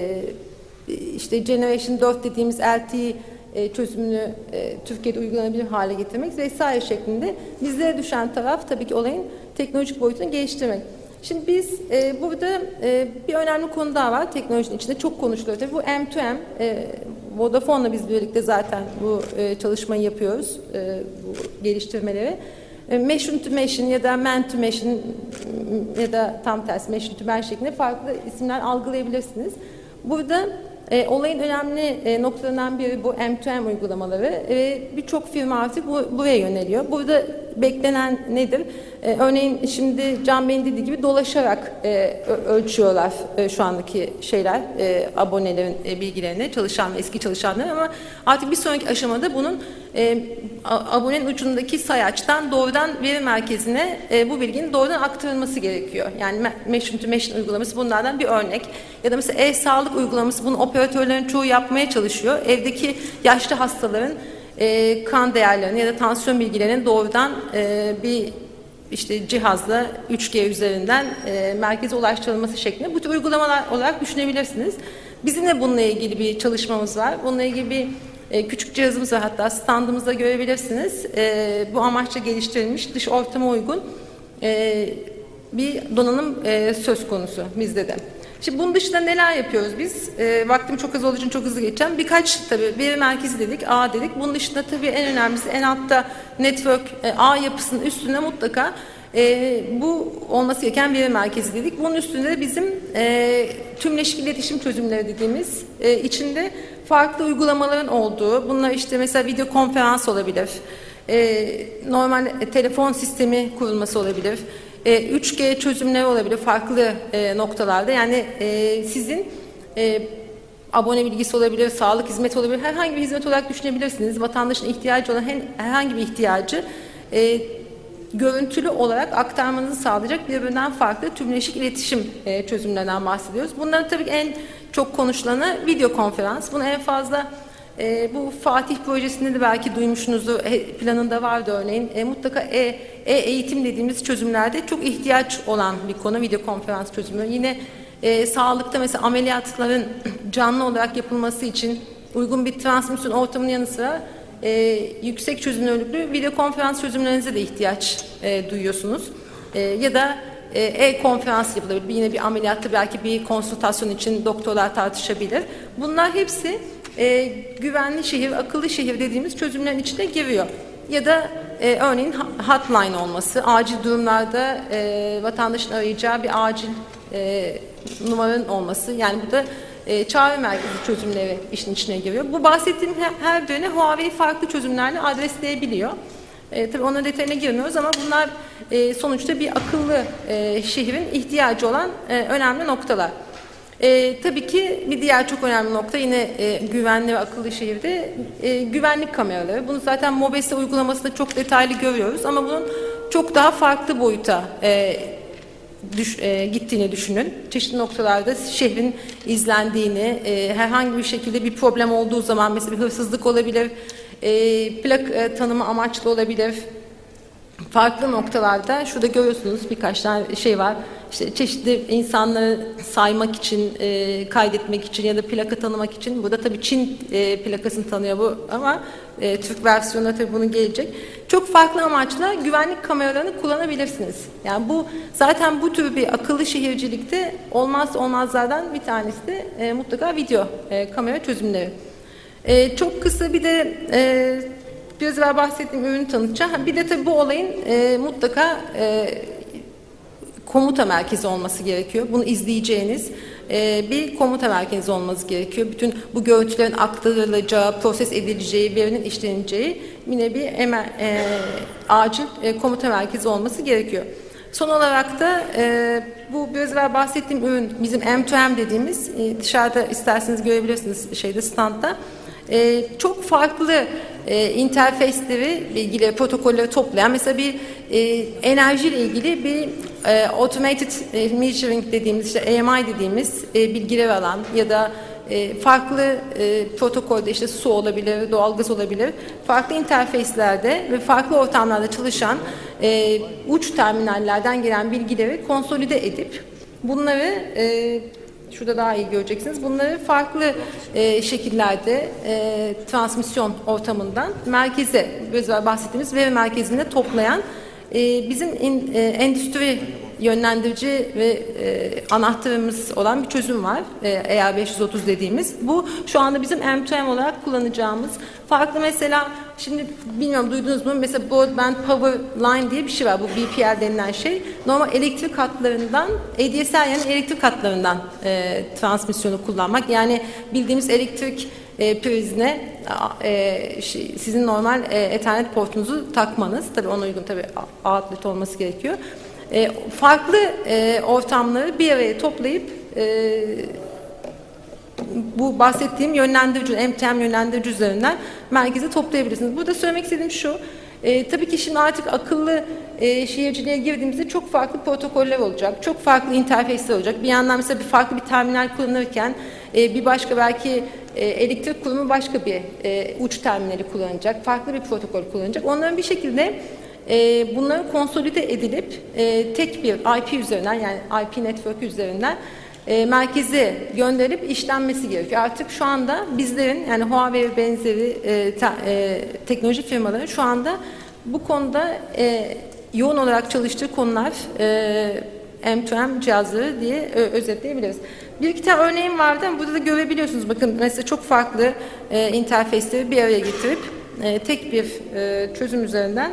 işte Generation 4 dediğimiz LTE çözümünü Türkiye'de uygulanabilir hale getirmek vesaire şeklinde bizlere düşen taraf tabii ki olayın teknolojik boyutunu geliştirmek. Şimdi biz burada bir önemli konu daha var teknolojinin içinde çok konuşuluyor. Tabii bu M2M, Vodafone'la biz birlikte zaten bu çalışmayı yapıyoruz, bu geliştirmeleri. Machine to Machine ya da Man to Machine ya da tam tersi Machine to Man şeklinde farklı isimler algılayabilirsiniz. Burada olayın önemli noktalarından biri bu M2M uygulamaları ve birçok firma artık buraya yöneliyor. Burada beklenen nedir? Örneğin şimdi Can Bey'in dediği gibi dolaşarak ölçüyorlar şu andaki şeyler, abonelerin bilgilerini, çalışan ve eski çalışanlar, ama artık bir sonraki aşamada bunun abonenin ucundaki sayaçtan doğrudan veri merkezine bu bilginin doğrudan aktarılması gerekiyor. Yani Machine to Machine uygulaması bunlardan bir örnek. Ya da mesela e-sağlık uygulaması, bunu operatörlerin çoğu yapmaya çalışıyor. Evdeki yaşlı hastaların kan değerlerini ya da tansiyon bilgilerinin doğrudan bir işte cihazla 3G üzerinden merkeze ulaştırılması şeklinde bu tür uygulamalar olarak düşünebilirsiniz. Bizim de bununla ilgili bir çalışmamız var. Bununla ilgili bir küçük cihazımız var, hatta standımızda görebilirsiniz. Bu amaçla geliştirilmiş, dış ortama uygun bir donanım söz konusu bizde de. Şimdi bunun dışında neler yapıyoruz biz? Vaktim çok az olduğu için çok hızlı geçeceğim. Birkaç tabii veri merkezi dedik, ağ dedik. Bunun dışında tabii en önemlisi en altta network ağ yapısının üstünde mutlaka bu olması gereken veri merkezi dedik. Bunun üstünde de bizim tümleşik iletişim çözümleri dediğimiz içinde farklı uygulamaların olduğu, bunlar işte mesela video konferans olabilir, normal telefon sistemi kurulması olabilir, 3G çözümleri olabilir farklı noktalarda. Yani sizin abone bilgisi olabilir, sağlık hizmeti olabilir, herhangi bir hizmet olarak düşünebilirsiniz. Vatandaşın ihtiyacı olan herhangi bir ihtiyacı görüntülü olarak aktarmanızı sağlayacak birbirinden farklı tümleşik iletişim çözümlerinden bahsediyoruz. Bunların tabii en çok konuşulanı video konferans. Bunu en fazla bu Fatih projesinde de belki duymuşsunuzdur, planında vardı örneğin. Mutlaka eğitim dediğimiz çözümlerde çok ihtiyaç olan bir konu video konferans çözümü. Yine sağlıkta mesela ameliyatların canlı olarak yapılması için uygun bir transmisyon ortamının yanı sıra yüksek çözünürlüklü video konferans çözümlerinize de ihtiyaç duyuyorsunuz. Ya da e-konferans yapılabilir. Yine bir ameliyatta belki bir konsültasyon için doktorlar tartışabilir. Bunlar hepsi güvenli şehir, akıllı şehir dediğimiz çözümlerin içine giriyor. Ya da örneğin hotline olması, acil durumlarda vatandaşın arayacağı bir acil numaranın olması. Yani bu da çağrı merkezi çözümleri işin içine giriyor. Bu bahsettiğim her birine Huawei farklı çözümlerle adresleyebiliyor. Tabii ona detayına girmiyoruz ama bunlar sonuçta bir akıllı şehrin ihtiyacı olan önemli noktalar. Tabii ki bir diğer çok önemli nokta yine güvenli ve akıllı şehirde güvenlik kameraları. Bunu zaten Mobese uygulamasında çok detaylı görüyoruz ama bunun çok daha farklı boyuta gittiğini düşünün. Çeşitli noktalarda şehrin izlendiğini, herhangi bir şekilde bir problem olduğu zaman mesela bir hırsızlık olabilir, plak tanıma amaçlı olabilir. Farklı noktalarda şurada görüyorsunuz birkaç tane şey var. İşte çeşitli insanları saymak için, kaydetmek için ya da plaka tanımak için. Burada tabii Çin plakasını tanıyor bu ama Türk versiyonu tabii bunun gelecek. Çok farklı amaçla güvenlik kameralarını kullanabilirsiniz. Yani bu zaten bu tür bir akıllı şehircilikte olmazsa olmazlardan bir tanesi de mutlaka video kamera çözümleri. Çok kısa bir de biraz evvel bahsettiğim ürünü tanıtacağım. Bir de tabii bu olayın mutlaka komuta merkezi olması gerekiyor. Bunu izleyeceğiniz bir komuta merkezi olması gerekiyor. Bütün bu görüntülerin aktarılacağı, proses edileceği, verinin işleneceği yine bir acil komuta merkezi olması gerekiyor. Son olarak da bu biraz evvel bahsettiğim ürün bizim M2M dediğimiz, dışarıda isterseniz görebilirsiniz şeyde, standta. Çok farklı interface'leri ilgili protokolleri toplayan, mesela bir enerjiyle ilgili bir automated measuring dediğimiz, işte AMI dediğimiz bilgileri alan ya da farklı protokolde işte su olabilir, doğalgaz olabilir, farklı interface'lerde ve farklı ortamlarda çalışan uç terminallerden gelen bilgileri konsolide edip bunları şurada daha iyi göreceksiniz. Bunları farklı şekillerde transmisyon ortamından merkeze, biraz bahsettiğimiz veri merkezinde toplayan bizim endüstri yönlendirici ve anahtarımız olan bir çözüm var. ER530 dediğimiz. Bu şu anda bizim M2M olarak kullanacağımız. Farklı mesela, şimdi bilmiyorum duydunuz mu? Mesela Broadband Power Line diye bir şey var. Bu BPL denilen şey. Normal elektrik hatlarından, ADSL yani elektrik hatlarından transmisyonu kullanmak. Yani bildiğimiz elektrik prizine sizin normal Ethernet portunuzu takmanız. Tabii ona uygun tabii outlet olması gerekiyor. Farklı ortamları bir araya toplayıp bu bahsettiğim yönlendirici, MTM yönlendirici üzerinden merkeze toplayabilirsiniz. Burada söylemek istediğim şu, tabii ki şimdi artık akıllı şehirciliğe girdiğimizde çok farklı protokoller olacak, çok farklı interface'ler olacak. Bir yandan mesela farklı bir terminal kullanırken bir başka belki elektrik kurumu başka bir uç terminali kullanacak, farklı bir protokol kullanacak. Onların bir şekilde bunların konsolide edilip tek bir IP üzerinden, yani IP network üzerinden merkeze gönderilip işlenmesi gerekiyor. Artık şu anda bizlerin, yani Huawei ve benzeri teknoloji firmaları şu anda bu konuda yoğun olarak çalıştığı konular M2M cihazları diye özetleyebiliriz. Bir iki tane örneğim vardı ama burada da görebiliyorsunuz. Bakın mesela çok farklı interface'leri bir araya getirip tek bir çözüm üzerinden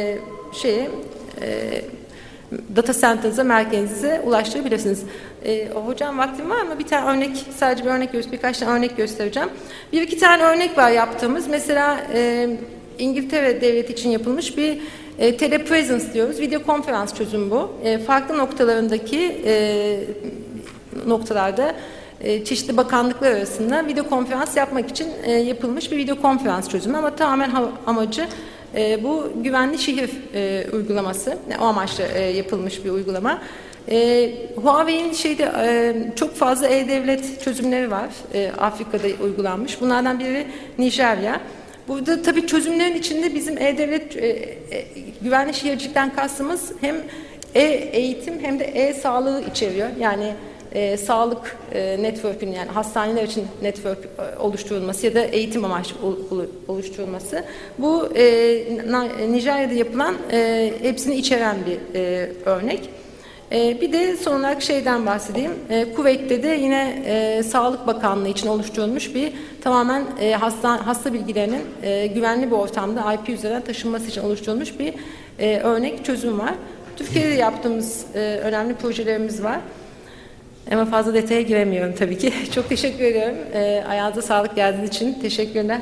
data center'ınıza, merkezinize ulaştırabilirsiniz. Hocam vaktim var mı? Bir tane örnek, sadece bir örnek, birkaç tane örnek göstereceğim. Bir iki tane örnek var yaptığımız. Mesela İngiltere Devleti için yapılmış bir telepresence diyoruz. Video konferans çözümü bu. Farklı noktalarındaki noktalarda çeşitli bakanlıklar arasında video konferans yapmak için yapılmış bir video konferans çözümü ama tamamen amacı bu güvenli şehir uygulaması. O amaçla yapılmış bir uygulama. Huawei'nin çok fazla e-devlet çözümleri var. Afrika'da uygulanmış. Bunlardan biri Nijerya. Burada tabii çözümlerin içinde bizim e-devlet güvenli şehircilikten kastımız hem e-eğitim hem de e-sağlığı içeriyor. Yani sağlık network'ün, yani hastaneler için network oluşturulması ya da eğitim amaçlı oluşturulması. Bu Nijerya'da yapılan hepsini içeren bir örnek. Bir de son olarak şeyden bahsedeyim. Kuveyt'te de yine Sağlık Bakanlığı için oluşturulmuş bir tamamen hasta bilgilerinin güvenli bir ortamda IP üzerinden taşınması için oluşturulmuş bir örnek çözüm var. Türkiye'de yaptığımız önemli projelerimiz var. Ama fazla detaya giremiyorum tabii ki. Çok teşekkür ediyorum. Ayağınıza sağlık geldiğiniz için. Teşekkürler.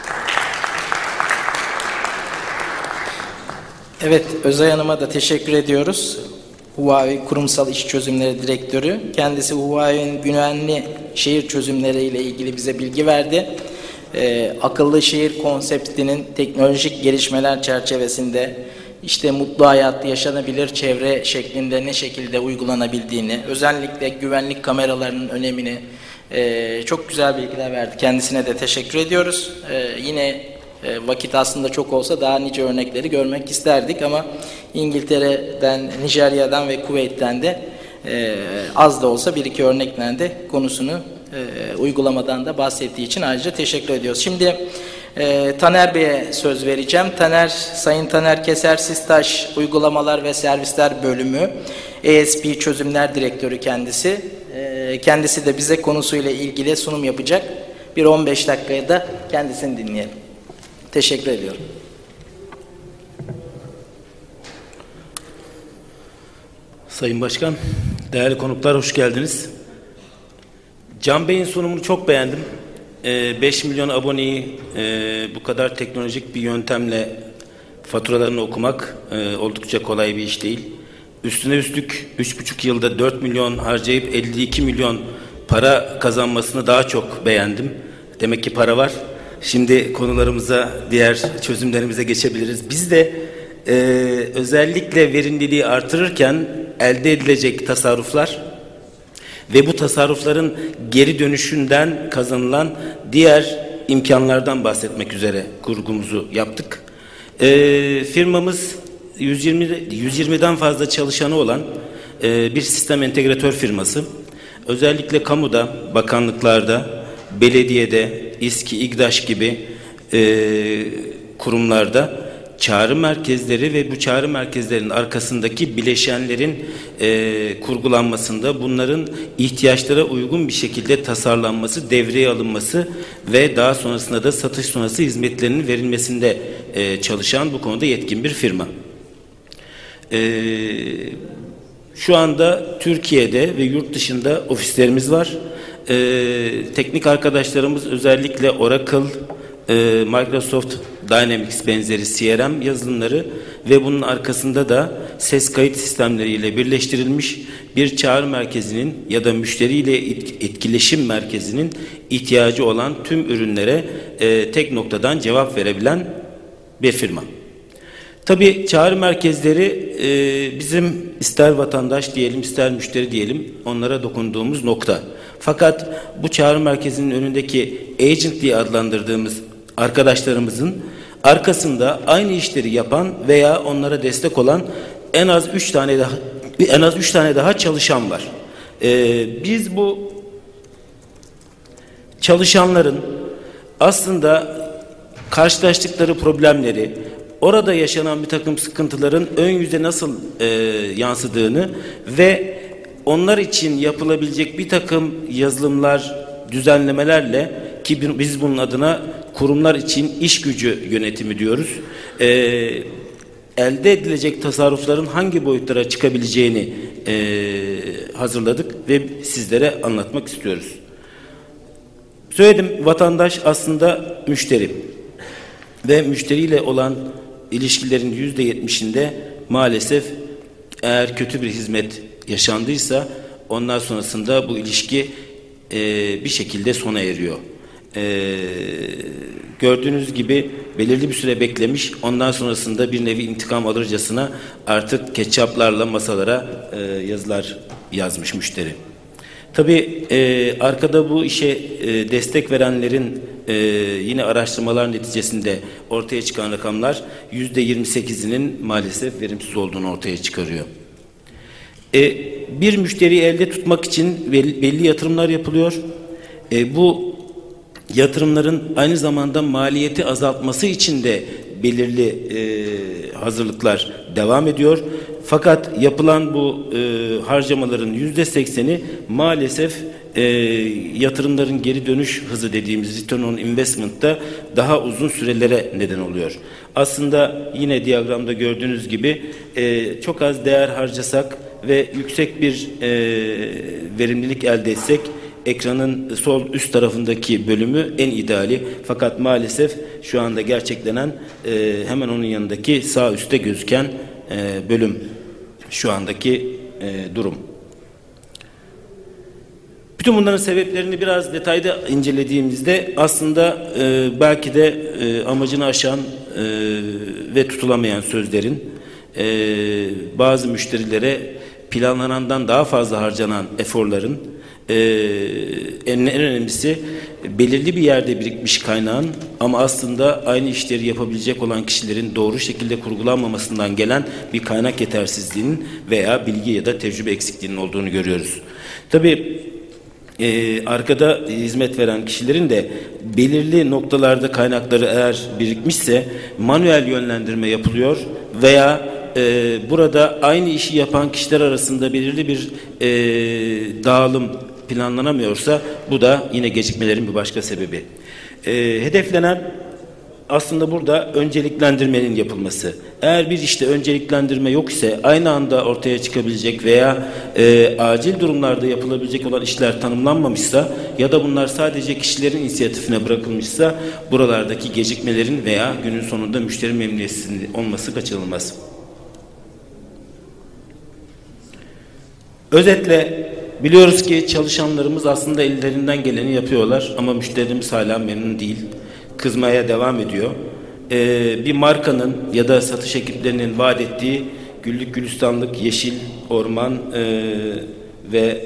Evet, Özay Hanım'a da teşekkür ediyoruz. Huawei Kurumsal İş Çözümleri Direktörü. Kendisi Huawei'nin güvenli şehir çözümleri ile ilgili bize bilgi verdi. Akıllı şehir konseptinin teknolojik gelişmeler çerçevesinde işte mutlu hayat, yaşanabilir çevre şeklinde ne şekilde uygulanabildiğini, özellikle güvenlik kameralarının önemini çok güzel bilgiler verdi. Kendisine de teşekkür ediyoruz. Yine vakit aslında çok olsa daha nice örnekleri görmek isterdik ama İngiltere'den, Nijerya'dan ve Kuveyt'ten de az da olsa bir iki örnekten de konusunu uygulamadan da bahsettiği için ayrıca teşekkür ediyoruz. Şimdi Taner Bey'e söz vereceğim. Sayın Taner Keser Sistaş Uygulamalar ve Servisler Bölümü ESP Çözümler Direktörü kendisi. Kendisi de bize konusuyla ilgili sunum yapacak. Bir 15 dakikaya da kendisini dinleyelim. Teşekkür ediyorum. Sayın Başkan, değerli konuklar hoş geldiniz. Can Bey'in sunumunu çok beğendim. 5 milyon aboneyi bu kadar teknolojik bir yöntemle faturalarını okumak oldukça kolay bir iş değil. Üstüne üstlük 3,5 yılda 4 milyon harcayıp 52 milyon para kazanmasını daha çok beğendim. Demek ki para var. Şimdi konularımıza, diğer çözümlerimize geçebiliriz. Biz de özellikle verimliliği artırırken elde edilecek tasarruflar ve bu tasarrufların geri dönüşünden kazanılan diğer imkanlardan bahsetmek üzere kurgumuzu yaptık. Firmamız 120'den fazla çalışanı olan bir sistem entegratör firması. Özellikle kamuda, bakanlıklarda, belediyede, İSKİ, İGDAŞ gibi kurumlarda çağrı merkezleri ve bu çağrı merkezlerinin arkasındaki bileşenlerin kurgulanmasında, bunların ihtiyaçlara uygun bir şekilde tasarlanması, devreye alınması ve daha sonrasında da satış sonrası hizmetlerinin verilmesinde çalışan, bu konuda yetkin bir firma. Şu anda Türkiye'de ve yurt dışında ofislerimiz var. teknik arkadaşlarımız özellikle Oracle, Microsoft Dynamics benzeri CRM yazılımları ve bunun arkasında da ses kayıt sistemleriyle birleştirilmiş bir çağrı merkezinin ya da müşteriyle etkileşim merkezinin ihtiyacı olan tüm ürünlere tek noktadan cevap verebilen bir firma. Tabii çağrı merkezleri bizim ister vatandaş diyelim ister müşteri diyelim onlara dokunduğumuz nokta. Fakat bu çağrı merkezinin önündeki agent diye adlandırdığımız arkadaşlarımızın arkasında aynı işleri yapan veya onlara destek olan en az 3 tane daha çalışan var. Biz bu çalışanların aslında karşılaştıkları problemleri, orada yaşanan bir takım sıkıntıların ön yüze nasıl yansıdığını ve onlar için yapılabilecek bir takım yazılımlar, düzenlemelerle ki biz bunun adına kurumlar için iş gücü yönetimi diyoruz. Elde edilecek tasarrufların hangi boyutlara çıkabileceğini hazırladık ve sizlere anlatmak istiyoruz. Söyledim, vatandaş aslında müşteri ve müşteriyle olan ilişkilerin %70'inde maalesef eğer kötü bir hizmet yaşandıysa ondan sonrasında bu ilişki bir şekilde sona eriyor. Gördüğünüz gibi belirli bir süre beklemiş, ondan sonrasında bir nevi intikam alırcasına artık ketçaplarla masalara yazılar yazmış müşteri. Tabii arkada bu işe destek verenlerin yine araştırmalar neticesinde ortaya çıkan rakamlar %28'inin maalesef verimsiz olduğunu ortaya çıkarıyor. Bir müşteriyi elde tutmak için belli yatırımlar yapılıyor. Bu yatırımların aynı zamanda maliyeti azaltması için de belirli hazırlıklar devam ediyor. Fakat yapılan bu harcamaların %80'i maalesef yatırımların geri dönüş hızı dediğimiz return on investment'ta daha uzun sürelere neden oluyor. Aslında yine diyagramda gördüğünüz gibi çok az değer harcasak ve yüksek bir verimlilik elde etsek ekranın sol üst tarafındaki bölümü en ideali. Fakat maalesef şu anda gerçeklenen hemen onun yanındaki sağ üstte gözüken bölüm şu andaki durum. Bütün bunların sebeplerini biraz detayda incelediğimizde aslında belki de amacını aşan ve tutulamayan sözlerin bazı müşterilere planlanandan daha fazla harcanan eforların en önemlisi belirli bir yerde birikmiş kaynağın ama aslında aynı işleri yapabilecek olan kişilerin doğru şekilde kurgulanmamasından gelen bir kaynak yetersizliğinin veya bilgi ya da tecrübe eksikliğinin olduğunu görüyoruz. Tabii arkada hizmet veren kişilerin de belirli noktalarda kaynakları eğer birikmişse manuel yönlendirme yapılıyor veya burada aynı işi yapan kişiler arasında belirli bir dağılım planlanamıyorsa bu da yine gecikmelerin bir başka sebebi. Hedeflenen aslında burada önceliklendirmenin yapılması. Eğer bir işte önceliklendirme yok ise aynı anda ortaya çıkabilecek veya acil durumlarda yapılabilecek olan işler tanımlanmamışsa ya da bunlar sadece kişilerin inisiyatifine bırakılmışsa buralardaki gecikmelerin veya günün sonunda müşteri memnuniyetsizliği olması kaçınılmaz. Özetle biliyoruz ki çalışanlarımız aslında ellerinden geleni yapıyorlar ama müşterimiz hala memnun değil. Kızmaya devam ediyor. Bir markanın ya da satış ekiplerinin vaat ettiği güllük gülistanlık, yeşil, orman ve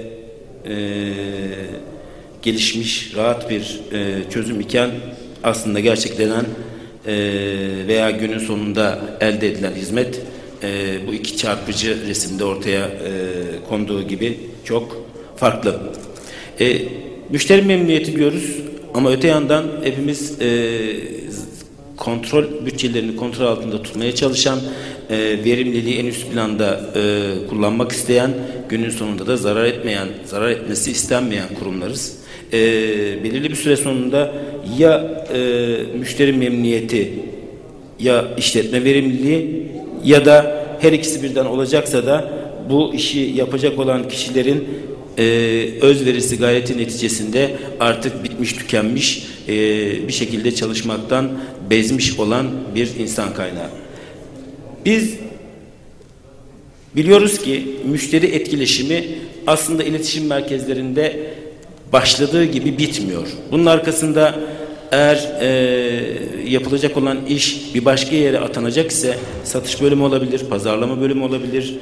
gelişmiş, rahat bir çözüm iken aslında gerçeklenen veya günün sonunda elde edilen hizmet bu iki çarpıcı resimde ortaya konduğu gibi çok farklı. Müşteri memnuniyeti diyoruz ama öte yandan hepimiz kontrol bütçelerini kontrol altında tutmaya çalışan, verimliliği en üst planda kullanmak isteyen, günün sonunda da zarar etmesi istenmeyen kurumlarız. Belirli bir süre sonunda ya müşteri memnuniyeti ya işletme verimliliği ya da her ikisi birden olacaksa da bu işi yapacak olan kişilerin özverisi, gayreti neticesinde artık bitmiş, tükenmiş, bir şekilde çalışmaktan bezmiş olan bir insan kaynağı. Biz biliyoruz ki müşteri etkileşimi aslında iletişim merkezlerinde başladığı gibi bitmiyor. Bunun arkasında eğer yapılacak olan iş bir başka yere atanacak ise satış bölümü olabilir, pazarlama bölümü olabilir.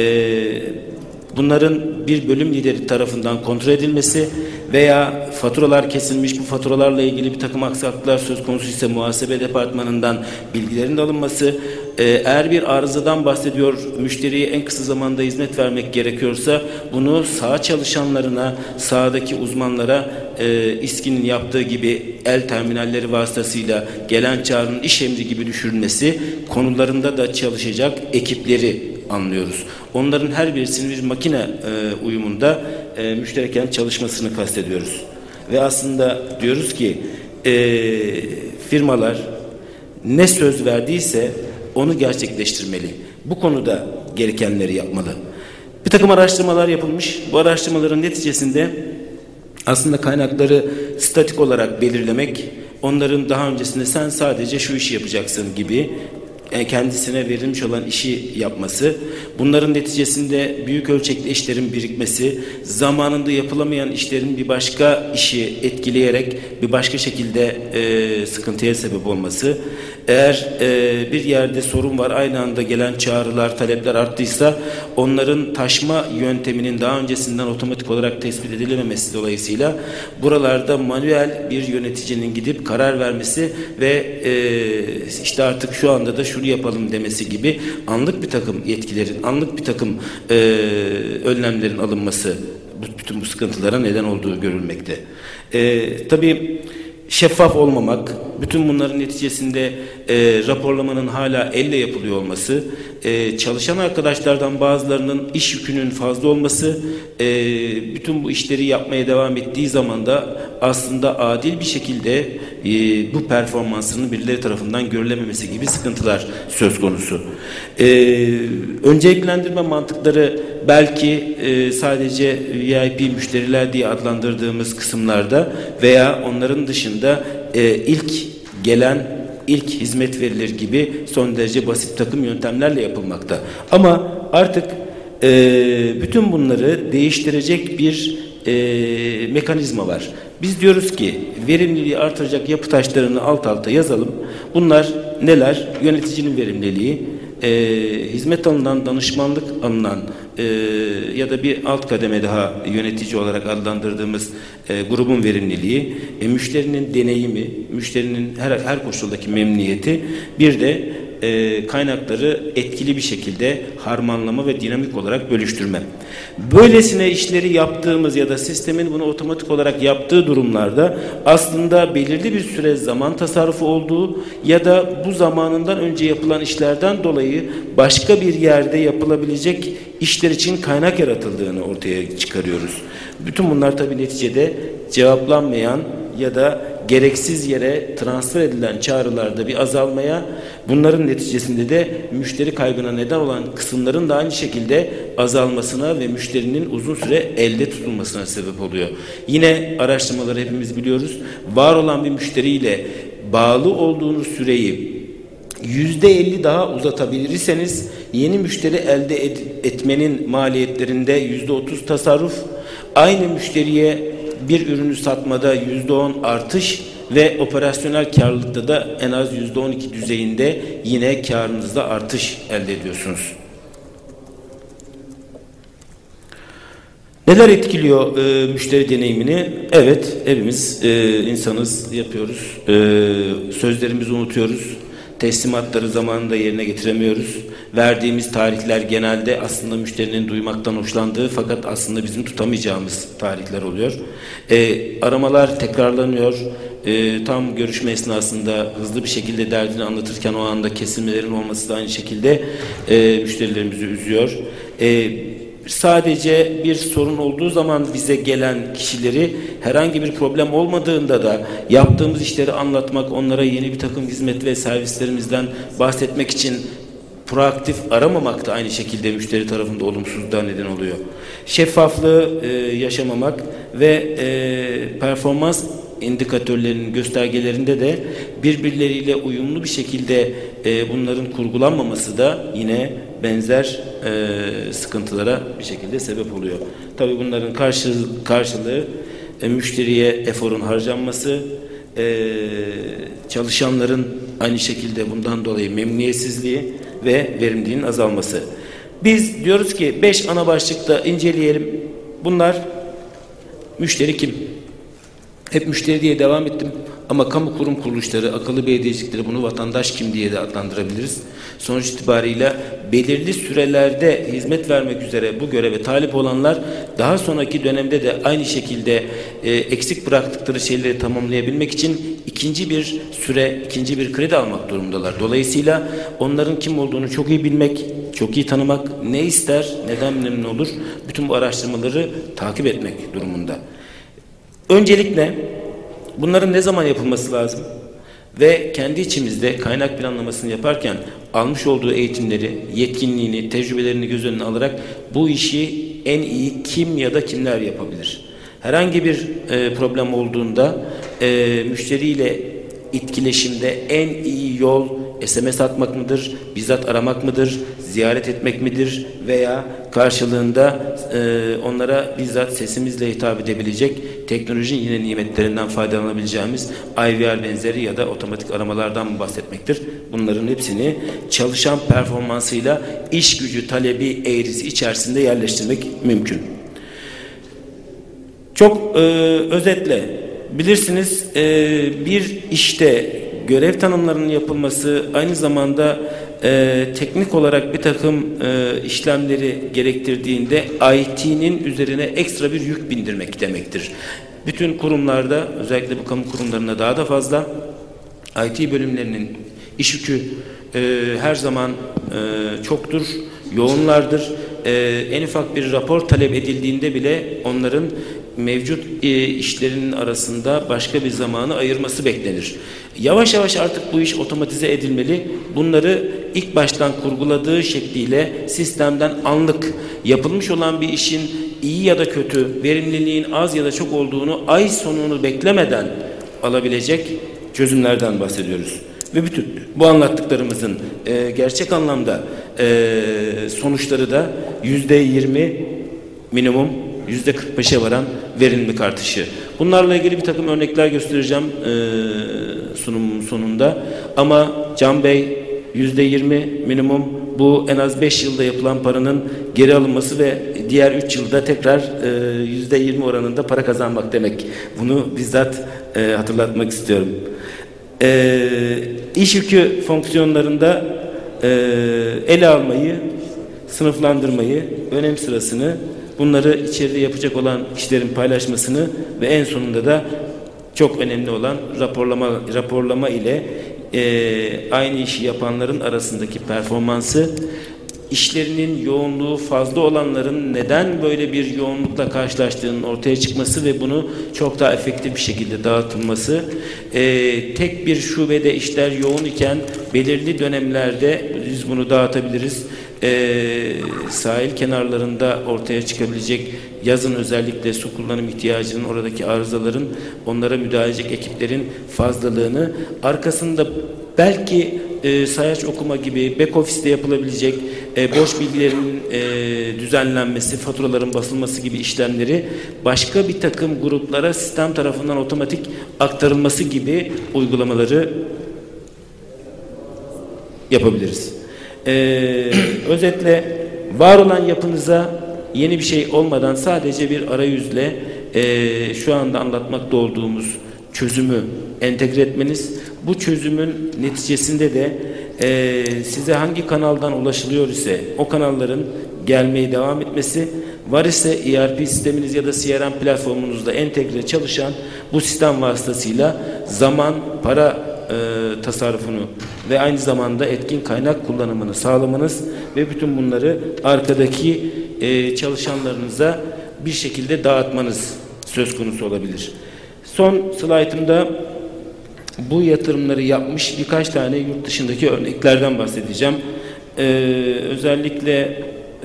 Bunların bir bölüm lideri tarafından kontrol edilmesi veya faturalar kesilmiş, bu faturalarla ilgili bir takım aksaklıklar söz konusu ise muhasebe departmanından bilgilerin alınması, eğer bir arızadan bahsediyor, müşteriye en kısa zamanda hizmet vermek gerekiyorsa bunu saha çalışanlarına, sahadaki uzmanlara İSKİ'nin yaptığı gibi el terminalleri vasıtasıyla gelen çağrının iş emri gibi düşürülmesi, konularında da çalışacak ekipleri anlıyoruz. Onların her birisinin bir makine uyumunda müştereken çalışmasını kastediyoruz. Ve aslında diyoruz ki firmalar ne söz verdiyse onu gerçekleştirmeli. Bu konuda gerekenleri yapmalı. Bir takım araştırmalar yapılmış. Bu araştırmaların neticesinde aslında kaynakları statik olarak belirlemek, onların daha öncesinde sen sadece şu işi yapacaksın gibi kendisine verilmiş olan işi yapması, bunların neticesinde büyük ölçekli işlerin birikmesi, zamanında yapılamayan işlerin bir başka işi etkileyerek bir başka şekilde sıkıntıya sebep olması, eğer bir yerde sorun var, aynı anda gelen çağrılar, talepler arttıysa onların taşma yönteminin daha öncesinden otomatik olarak tespit edilememesi dolayısıyla buralarda manuel bir yöneticinin gidip karar vermesi ve işte artık şu anda da şunu yapalım demesi gibi anlık bir takım yetkilerin, anlık bir takım önlemlerin alınması bütün bu sıkıntılara neden olduğu görülmekte. Tabii şeffaf olmamak, bütün bunların neticesinde raporlamanın hala elle yapılıyor olması, çalışan arkadaşlardan bazılarının iş yükünün fazla olması, bütün bu işleri yapmaya devam ettiği zaman da aslında adil bir şekilde bu performansının birileri tarafından görülememesi gibi sıkıntılar söz konusu. Önceliklendirme mantıkları belki sadece VIP müşteriler diye adlandırdığımız kısımlarda veya onların dışında ilk gelen, ilk hizmet verilir gibi son derece basit takım yöntemlerle yapılmakta. Ama artık bütün bunları değiştirecek bir mekanizma var. Biz diyoruz ki verimliliği artıracak yapı taşlarını alt alta yazalım. Bunlar neler? Yöneticinin verimliliği, hizmet alınan, danışmanlık alınan ya da bir alt kademe daha yönetici olarak adlandırdığımız grubun verimliliği, müşterinin deneyimi, müşterinin her koşuldaki memnuniyeti, bir de kaynakları etkili bir şekilde harmanlama ve dinamik olarak bölüştürme. Böylesine işleri yaptığımız ya da sistemin bunu otomatik olarak yaptığı durumlarda aslında belirli bir süre zaman tasarrufu olduğu ya da bu zamanından önce yapılan işlerden dolayı başka bir yerde yapılabilecek işler için kaynak yaratıldığını ortaya çıkarıyoruz. Bütün bunlar tabii neticede cevaplanmayan ya da gereksiz yere transfer edilen çağrılarda bir azalmaya, bunların neticesinde de müşteri kaybına neden olan kısımların da aynı şekilde azalmasına ve müşterinin uzun süre elde tutulmasına sebep oluyor. Yine araştırmaları hepimiz biliyoruz. Var olan bir müşteriyle bağlı olduğunuz süreyi %50 daha uzatabilirseniz yeni müşteri elde etmenin maliyetlerinde %30 tasarruf, aynı müşteriye bir ürünü satmada %10 artış ve operasyonel karlılıkta da en az %12 düzeyinde yine karınızda artış elde ediyorsunuz. Neler etkiliyor müşteri deneyimini? Evet, hepimiz insanız, yapıyoruz. Sözlerimizi unutuyoruz. Teslimatları zamanında yerine getiremiyoruz. Verdiğimiz tarihler genelde aslında müşterinin duymaktan hoşlandığı fakat aslında bizim tutamayacağımız tarihler oluyor. Aramalar tekrarlanıyor. Tam görüşme esnasında hızlı bir şekilde derdini anlatırken o anda kesilmelerin olması da aynı şekilde müşterilerimizi üzüyor. Sadece bir sorun olduğu zaman bize gelen kişileri herhangi bir problem olmadığında da yaptığımız işleri anlatmak, onlara yeni bir takım hizmet ve servislerimizden bahsetmek için proaktif aramamak da aynı şekilde müşteri tarafında olumsuzluğa neden oluyor. Şeffaflığı yaşamamak ve performans indikatörlerinin göstergelerinde de birbirleriyle uyumlu bir şekilde bunların kurgulanmaması da yine benzer sıkıntılara bir şekilde sebep oluyor. Tabii bunların karşılığı müşteriye eforun harcanması, çalışanların aynı şekilde bundan dolayı memnuniyetsizliği ve verimliliğin azalması. Biz diyoruz ki 5 ana başlıkta inceleyelim. Bunlar müşteri kim? Hep müşteri diye devam ettim ama kamu kurum kuruluşları, akıllı belediyecilikleri bunu vatandaş kim diye de adlandırabiliriz. Sonuç itibariyle belirli sürelerde hizmet vermek üzere bu göreve talip olanlar daha sonraki dönemde de aynı şekilde eksik bıraktıkları şeyleri tamamlayabilmek için ikinci bir süre, ikinci bir kredi almak durumundalar. Dolayısıyla onların kim olduğunu çok iyi bilmek, çok iyi tanımak, ne ister, neden memnun olur, bütün bu araştırmaları takip etmek durumunda. Öncelikle bunların ne zaman yapılması lazım ve kendi içimizde kaynak planlamasını yaparken almış olduğu eğitimleri, yetkinliğini, tecrübelerini göz önüne alarak bu işi en iyi kim ya da kimler yapabilir? Herhangi bir problem olduğunda müşteriyle etkileşimde en iyi yol SMS atmak mıdır, bizzat aramak mıdır, ziyaret etmek midir veya karşılığında onlara bizzat sesimizle hitap edebilecek teknolojinin yine nimetlerinden faydalanabileceğimiz IVR benzeri ya da otomatik aramalardan mı bahsetmektir? Bunların hepsini çalışan performansıyla iş gücü talebi eğrisi içerisinde yerleştirmek mümkün. Çok özetle bilirsiniz bir işte görev tanımlarının yapılması aynı zamanda teknik olarak bir takım işlemleri gerektirdiğinde IT'nin üzerine ekstra bir yük bindirmek demektir. Bütün kurumlarda, özellikle bu kamu kurumlarında daha da fazla IT bölümlerinin iş yükü her zaman çoktur, yoğunlardır. En ufak bir rapor talep edildiğinde bile onların mevcut işlerinin arasında başka bir zamanı ayırması beklenir. Yavaş yavaş artık bu iş otomatize edilmeli. Bunları ilk baştan kurguladığı şekliyle sistemden anlık yapılmış olan bir işin iyi ya da kötü, verimliliğin az ya da çok olduğunu ay sonunu beklemeden alabilecek çözümlerden bahsediyoruz. Ve bütün bu anlattıklarımızın gerçek anlamda sonuçları da %20 minimum %45'e varan verimlilik artışı. Bunlarla ilgili bir takım örnekler göstereceğim sunumun sonunda. Ama Can Bey %20 minimum bu en az 5 yılda yapılan paranın geri alınması ve diğer 3 yılda tekrar %20 oranında para kazanmak demek. Bunu bizzat hatırlatmak istiyorum. İş yükü fonksiyonlarında ele almayı, sınıflandırmayı, önem sırasını, bunları içeride yapacak olan kişilerin paylaşmasını ve en sonunda da çok önemli olan raporlama ile aynı işi yapanların arasındaki performansı, işlerinin yoğunluğu fazla olanların neden böyle bir yoğunlukla karşılaştığının ortaya çıkması ve bunu çok daha efektif bir şekilde dağıtılması, tek bir şubede işler yoğun iken belirli dönemlerde biz bunu dağıtabiliriz. Sahil kenarlarında ortaya çıkabilecek yazın özellikle su kullanım ihtiyacının, oradaki arızaların, onlara müdahale edecek ekiplerin fazlalığını, arkasında belki sayaç okuma gibi back office'te yapılabilecek borç bilgilerinin düzenlenmesi, faturaların basılması gibi işlemleri başka bir takım gruplara sistem tarafından otomatik aktarılması gibi uygulamaları yapabiliriz. Özetle var olan yapınıza yeni bir şey olmadan sadece bir arayüzle şu anda anlatmakta olduğumuz çözümü entegre etmeniz, bu çözümün neticesinde de size hangi kanaldan ulaşılıyor ise o kanalların gelmeye devam etmesi, var ise ERP sisteminiz ya da CRM platformunuzda entegre çalışan bu sistem vasıtasıyla zaman, para tasarrufunu ve aynı zamanda etkin kaynak kullanımını sağlamanız ve bütün bunları arkadaki çalışanlarınıza bir şekilde dağıtmanız söz konusu olabilir. Son slaytımda bu yatırımları yapmış birkaç tane yurt dışındaki örneklerden bahsedeceğim. özellikle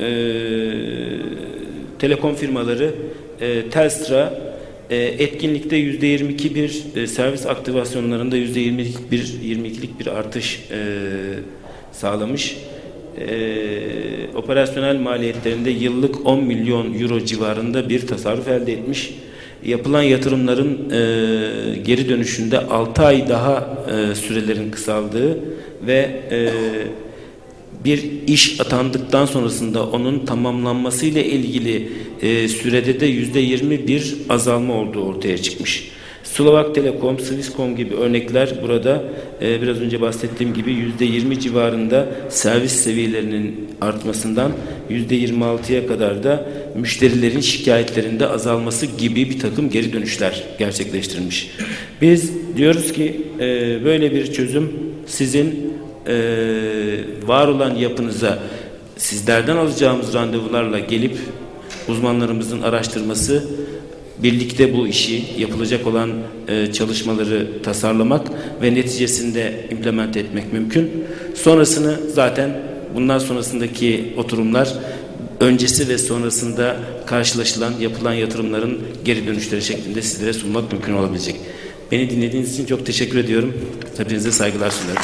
telekom firmaları Telstra etkinlikte %22 bir servis aktivasyonlarında %22'lik bir artış sağlamış. Operasyonel maliyetlerinde yıllık 10 milyon euro civarında bir tasarruf elde etmiş. Yapılan yatırımların geri dönüşünde 6 ay daha sürelerin kısaldığı ve bir iş atandıktan sonrasında onun tamamlanması ile ilgili sürede de %20 bir azalma olduğu ortaya çıkmış. Slovak Telekom, Swisscom gibi örnekler burada biraz önce bahsettiğim gibi %20 civarında servis seviyelerinin artmasından %26'ya kadar da müşterilerin şikayetlerinde azalması gibi bir takım geri dönüşler gerçekleştirilmiş. Biz diyoruz ki böyle bir çözüm sizin var olan yapınıza sizlerden alacağımız randevularla gelip uzmanlarımızın araştırması, birlikte bu işi, yapılacak olan çalışmaları tasarlamak ve neticesinde implement etmek mümkün. Sonrasını zaten bundan sonrasındaki oturumlar öncesi ve sonrasında karşılaşılan, yapılan yatırımların geri dönüşleri şeklinde sizlere sunmak mümkün olabilecek. Beni dinlediğiniz için çok teşekkür ediyorum. Hepinize saygılar sunarım.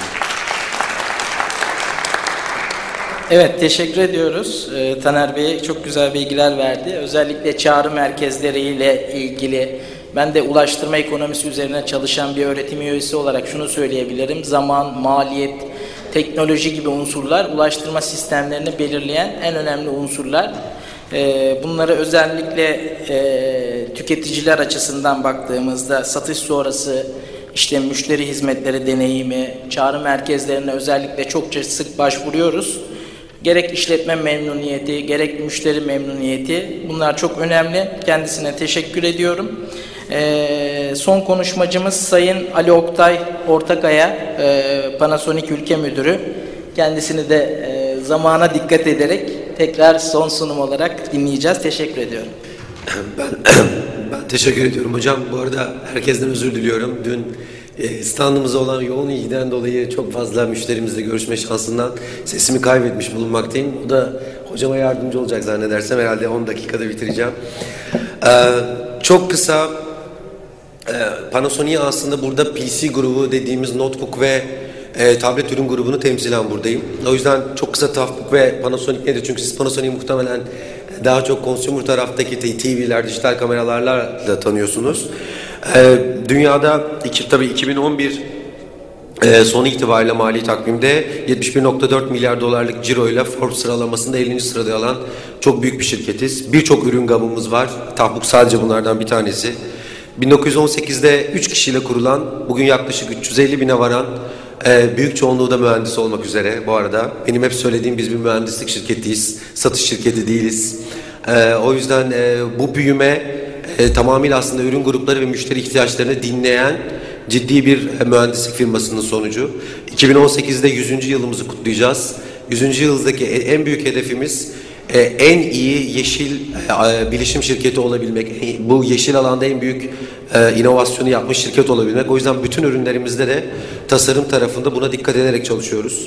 Evet, teşekkür ediyoruz. Taner Bey çok güzel bilgiler verdi. Özellikle çağrı merkezleriyle ilgili ben de ulaştırma ekonomisi üzerine çalışan bir öğretim üyesi olarak şunu söyleyebilirim. Zaman, maliyet, teknoloji gibi unsurlar ulaştırma sistemlerini belirleyen en önemli unsurlar. Bunları özellikle tüketiciler açısından baktığımızda satış sonrası işte müşteri hizmetleri deneyimi, çağrı merkezlerine özellikle çokça sık başvuruyoruz. Gerek işletme memnuniyeti, gerek müşteri memnuniyeti bunlar çok önemli. Kendisine teşekkür ediyorum. Son konuşmacımız Sayın Ali Oktay Ortakaya, Panasonic Ülke Müdürü. Kendisini de zamana dikkat ederek tekrar son sunum olarak dinleyeceğiz. Teşekkür ediyorum. Ben teşekkür ediyorum hocam. Bu arada herkesten özür diliyorum. Dün standımıza olan yoğun ilgiden dolayı çok fazla müşterimizle görüşme şansından sesimi kaybetmiş bulunmaktayım. O da hocama yardımcı olacak zannedersem, herhalde 10 dakikada bitireceğim. Çok kısa, Panasonic'e aslında burada PC grubu dediğimiz notebook ve tablet ürün grubunu temsilen buradayım. O yüzden çok kısa TUFbook ve Panasonic nedir? Çünkü siz Panasonic'i muhtemelen daha çok consumer taraftaki TV'ler, dijital kameralarla da tanıyorsunuz. Dünyada tabii 2011 son itibariyle mali takvimde 71.4 milyar dolarlık ciroyla Forbes sıralamasında 50. sırada alan çok büyük bir şirketiz. Birçok ürün gamımız var. TUFbook sadece bunlardan bir tanesi. 1918'de 3 kişiyle kurulan, bugün yaklaşık 350 bine varan, büyük çoğunluğu da mühendis olmak üzere bu arada. Benim hep söylediğim, biz bir mühendislik şirketiyiz, satış şirketi değiliz. O yüzden bu büyüme tamamıyla aslında ürün grupları ve müşteri ihtiyaçlarını dinleyen ciddi bir mühendislik firmasının sonucu. 2018'de 100. yılımızı kutlayacağız. 100. yıldaki en büyük hedefimiz en iyi yeşil bilişim şirketi olabilmek. Bu yeşil alanda en büyük inovasyonu yapmış şirket olabilmek. O yüzden bütün ürünlerimizde de tasarım tarafında buna dikkat ederek çalışıyoruz.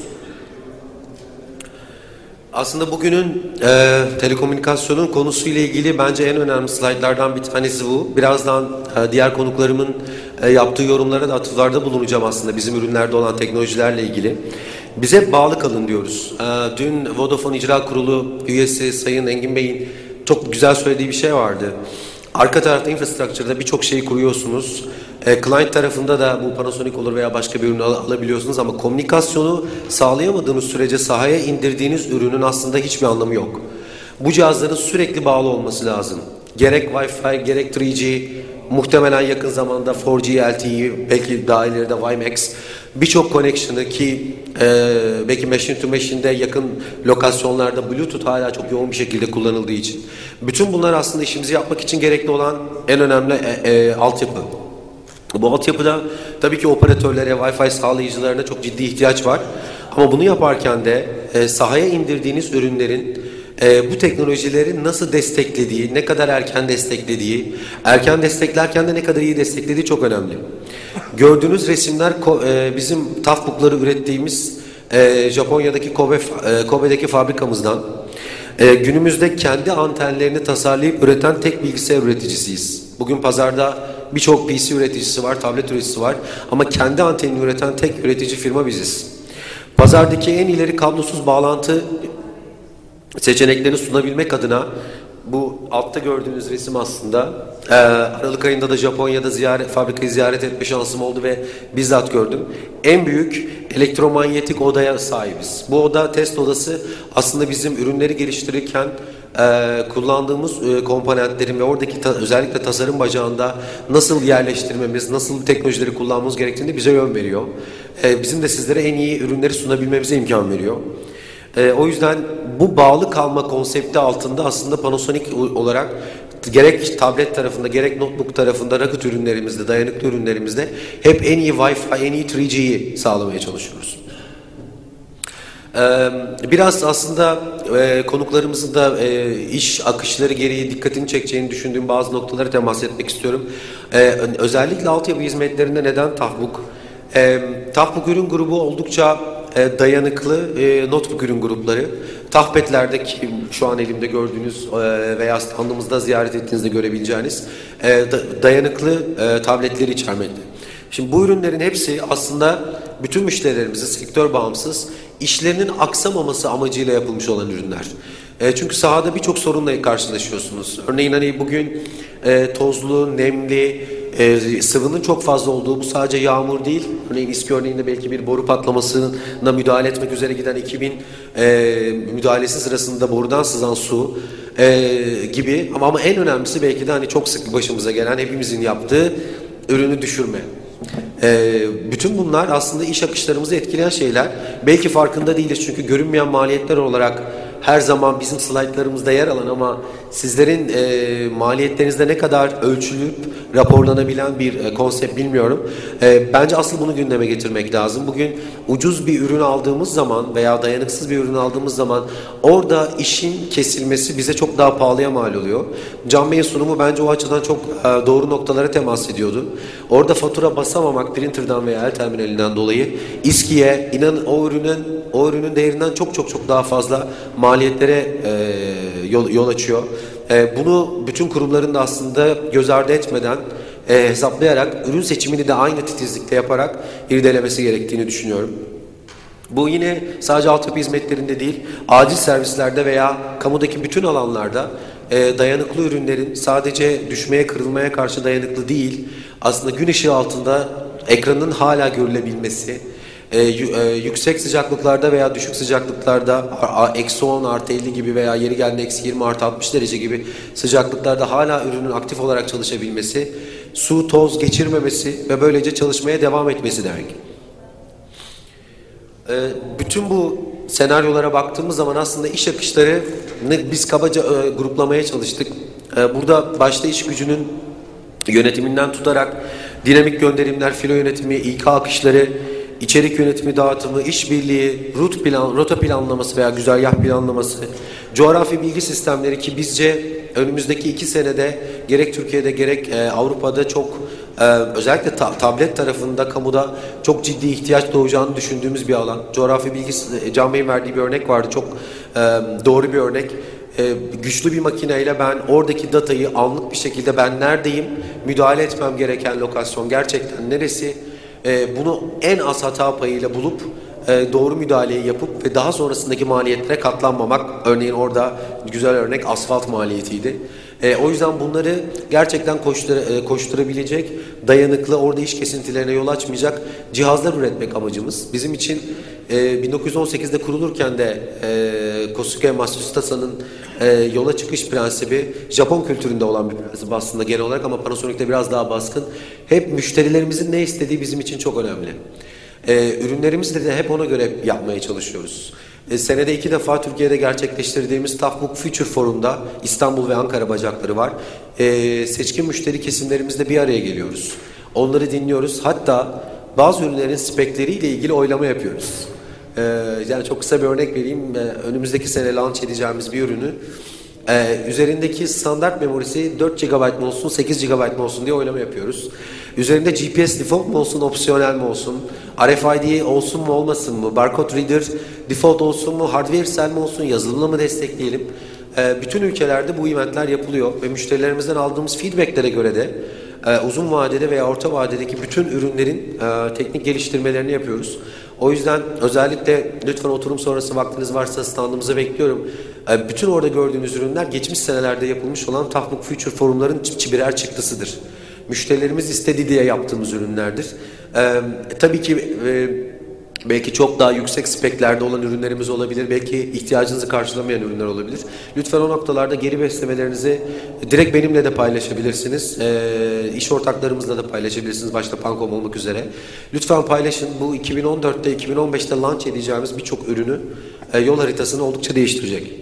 Aslında bugünün telekomünikasyonun konusuyla ilgili bence en önemli slaytlardan bir tanesi bu. Birazdan diğer konuklarımın yaptığı yorumlara da atıflarda bulunacağım aslında bizim ürünlerde olan teknolojilerle ilgili. Bize bağlı kalın diyoruz. Dün Vodafone İcra Kurulu üyesi Sayın Engin Bey'in çok güzel söylediği bir şey vardı. Arka tarafta infrastructure'da birçok şeyi kuruyorsunuz. Client tarafında da bu Panasonic olur veya başka bir ürünü alabiliyorsunuz ama komünikasyonu sağlayamadığınız sürece sahaya indirdiğiniz ürünün aslında hiçbir anlamı yok. Bu cihazların sürekli bağlı olması lazım. Gerek Wi-Fi, gerek 3G, muhtemelen yakın zamanda 4G LTE, belki daha ileride WiMAX, birçok connection'ı ki belki machine to machine'de yakın lokasyonlarda Bluetooth hala çok yoğun bir şekilde kullanıldığı için. Bütün bunlar aslında işimizi yapmak için gerekli olan en önemli altyapı. Bu altyapıda tabii ki operatörlere, Wi-Fi sağlayıcılarına çok ciddi ihtiyaç var. Ama bunu yaparken de sahaya indirdiğiniz ürünlerin bu teknolojileri nasıl desteklediği, ne kadar erken desteklediği, erken desteklerken de ne kadar iyi desteklediği çok önemli. Gördüğünüz resimler bizim TUFbook'ları ürettiğimiz Japonya'daki Kobe'deki fabrikamızdan günümüzde kendi antenlerini tasarlayıp üreten tek bilgisayar üreticisiyiz. Bugün pazarda birçok PC üreticisi var, tablet üreticisi var ama kendi antenini üreten tek üretici firma biziz. Pazardaki en ileri kablosuz bağlantı seçeneklerini sunabilmek adına bu altta gördüğünüz resim aslında Aralık ayında da Japonya'da fabrikayı ziyaret etme şansım oldu ve bizzat gördüm. En büyük elektromanyetik odaya sahibiz. Bu oda test odası aslında bizim ürünleri geliştirirken kullandığımız komponentlerin ve oradaki özellikle tasarım bacağında nasıl yerleştirmemiz, nasıl teknolojileri kullanmamız gerektiğini bize yön veriyor. Bizim de sizlere en iyi ürünleri sunabilmemize imkan veriyor. O yüzden bu bağlı kalma konsepti altında aslında Panasonic olarak gerek tablet tarafında gerek notebook tarafında rakıt ürünlerimizde, dayanıklı ürünlerimizde hep en iyi Wi-Fi, en iyi 3G'yi sağlamaya çalışıyoruz. Biraz aslında konuklarımızın da iş akışları gereği dikkatini çekeceğini düşündüğüm bazı noktaları temas etmek istiyorum. Özellikle altyapı hizmetlerinde neden Tafbuk? Tafbuk ürün grubu oldukça dayanıklı notebook ürün grupları. Tahpetlerdeki şu an elimde gördüğünüz veya standımızda ziyaret ettiğinizde görebileceğiniz dayanıklı tabletleri içermekte. Şimdi bu ürünlerin hepsi aslında bütün müşterilerimizin sektör bağımsız işlerinin aksamaması amacıyla yapılmış olan ürünler. Çünkü sahada birçok sorunla karşılaşıyorsunuz. Örneğin hani bugün tozlu, nemli, sıvının çok fazla olduğu, bu sadece yağmur değil. Örneğin İSKİ örneğinde belki bir boru patlamasına müdahale etmek üzere giden ekibin müdahalesi sırasında borudan sızan su gibi. Ama en önemlisi belki de hani çok sık başımıza gelen hepimizin yaptığı ürünü düşürme. Bütün bunlar aslında iş akışlarımızı etkileyen şeyler. Belki farkında değiliz çünkü görünmeyen maliyetler olarak her zaman bizim slaytlarımızda yer alan ama sizlerin maliyetlerinizde ne kadar ölçülüp raporlanabilen bir konsept bilmiyorum. Bence asıl bunu gündeme getirmek lazım. Bugün ucuz bir ürün aldığımız zaman veya dayanıksız bir ürün aldığımız zaman orada işin kesilmesi bize çok daha pahalıya mal oluyor. Can Bey'in sunumu bence o açıdan çok doğru noktalara temas ediyordu. Orada fatura basamamak printer'dan veya el terminalinden dolayı İSKİ'ye inanın o ürünün değerinden çok daha fazla maliyetlere yol açıyor. Bunu bütün kurumların da aslında göz ardı etmeden hesaplayarak ürün seçimini de aynı titizlikte yaparak irdelemesi gerektiğini düşünüyorum. Bu yine sadece altyapı hizmetlerinde değil, acil servislerde veya kamudaki bütün alanlarda dayanıklı ürünlerin sadece düşmeye, kırılmaya karşı dayanıklı değil, aslında gün ışığı altında ekranın hala görülebilmesi, yüksek sıcaklıklarda veya düşük sıcaklıklarda -10 +50 gibi veya yeri geldiğinde -20 +60 derece gibi sıcaklıklarda hala ürünün aktif olarak çalışabilmesi, su, toz geçirmemesi ve böylece çalışmaya devam etmesi demek. Bütün bu senaryolara baktığımız zaman aslında iş akışları biz kabaca gruplamaya çalıştık. Burada başta iş gücünün yönetiminden tutarak dinamik gönderimler, filo yönetimi, İK akışları, içerik yönetimi, dağıtımı, işbirliği, rota planlaması veya güzergah planlaması, coğrafi bilgi sistemleri ki bizce önümüzdeki 2 senede gerek Türkiye'de gerek Avrupa'da çok özellikle tablet tarafında kamuda çok ciddi ihtiyaç doğacağını düşündüğümüz bir alan. Coğrafi bilgi, Can Bey'in verdiği bir örnek vardı, çok doğru bir örnek. Güçlü bir makineyle ben oradaki datayı anlık bir şekilde ben neredeyim, müdahale etmem gereken lokasyon gerçekten neresi, bunu en az hata payıyla bulup doğru müdahaleyi yapıp ve daha sonrasındaki maliyetlere katlanmamak. Örneğin orada güzel örnek asfalt maliyetiydi. O yüzden bunları gerçekten koşturabilecek, dayanıklı, orada iş kesintilerine yol açmayacak cihazlar üretmek amacımız. Bizim için 1918'de kurulurken de Kosuke Matsustasa'nın yola çıkış prensibi Japon kültüründe olan bir prensip aslında genel olarak ama Panasonic'te biraz daha baskın. Hep müşterilerimizin ne istediği bizim için çok önemli. Ürünlerimizi de hep ona göre yapmaya çalışıyoruz. Senede 2 defa Türkiye'de gerçekleştirdiğimiz Tafbuk Future Forum'da İstanbul ve Ankara bacakları var. Seçkin müşteri kesimlerimizle bir araya geliyoruz. Onları dinliyoruz. Hatta bazı ürünlerin spekleriyle ilgili oylama yapıyoruz. Yani çok kısa bir örnek vereyim. Önümüzdeki sene launch edeceğimiz bir ürünü üzerindeki standart memorisi 4 GB mı olsun, 8 GB mı olsun diye oylama yapıyoruz. Üzerinde GPS default mu olsun, opsiyonel mi olsun? RFID olsun mu olmasın mı? Barcode reader default olsun mu? Hardware'sel mi olsun? Yazılımla mı destekleyelim? Bütün ülkelerde bu eventler yapılıyor ve müşterilerimizden aldığımız feedbacklere göre de uzun vadede veya orta vadedeki bütün ürünlerin teknik geliştirmelerini yapıyoruz. O yüzden özellikle lütfen oturum sonrası vaktiniz varsa standımıza bekliyorum. Bütün orada gördüğünüz ürünler geçmiş senelerde yapılmış olan Tahmuk Future forumların birer çıktısıdır. Müşterilerimiz istedi diye yaptığımız ürünlerdir. Tabii ki belki çok daha yüksek speklerde olan ürünlerimiz olabilir. Belki ihtiyacınızı karşılamayan ürünler olabilir. Lütfen o noktalarda geri beslemelerinizi direkt benimle de paylaşabilirsiniz. İş ortaklarımızla da paylaşabilirsiniz. Başta Pancom olmak üzere. Lütfen paylaşın. Bu 2014'te, 2015'te launch edeceğimiz birçok ürünü yol haritasını oldukça değiştirecek.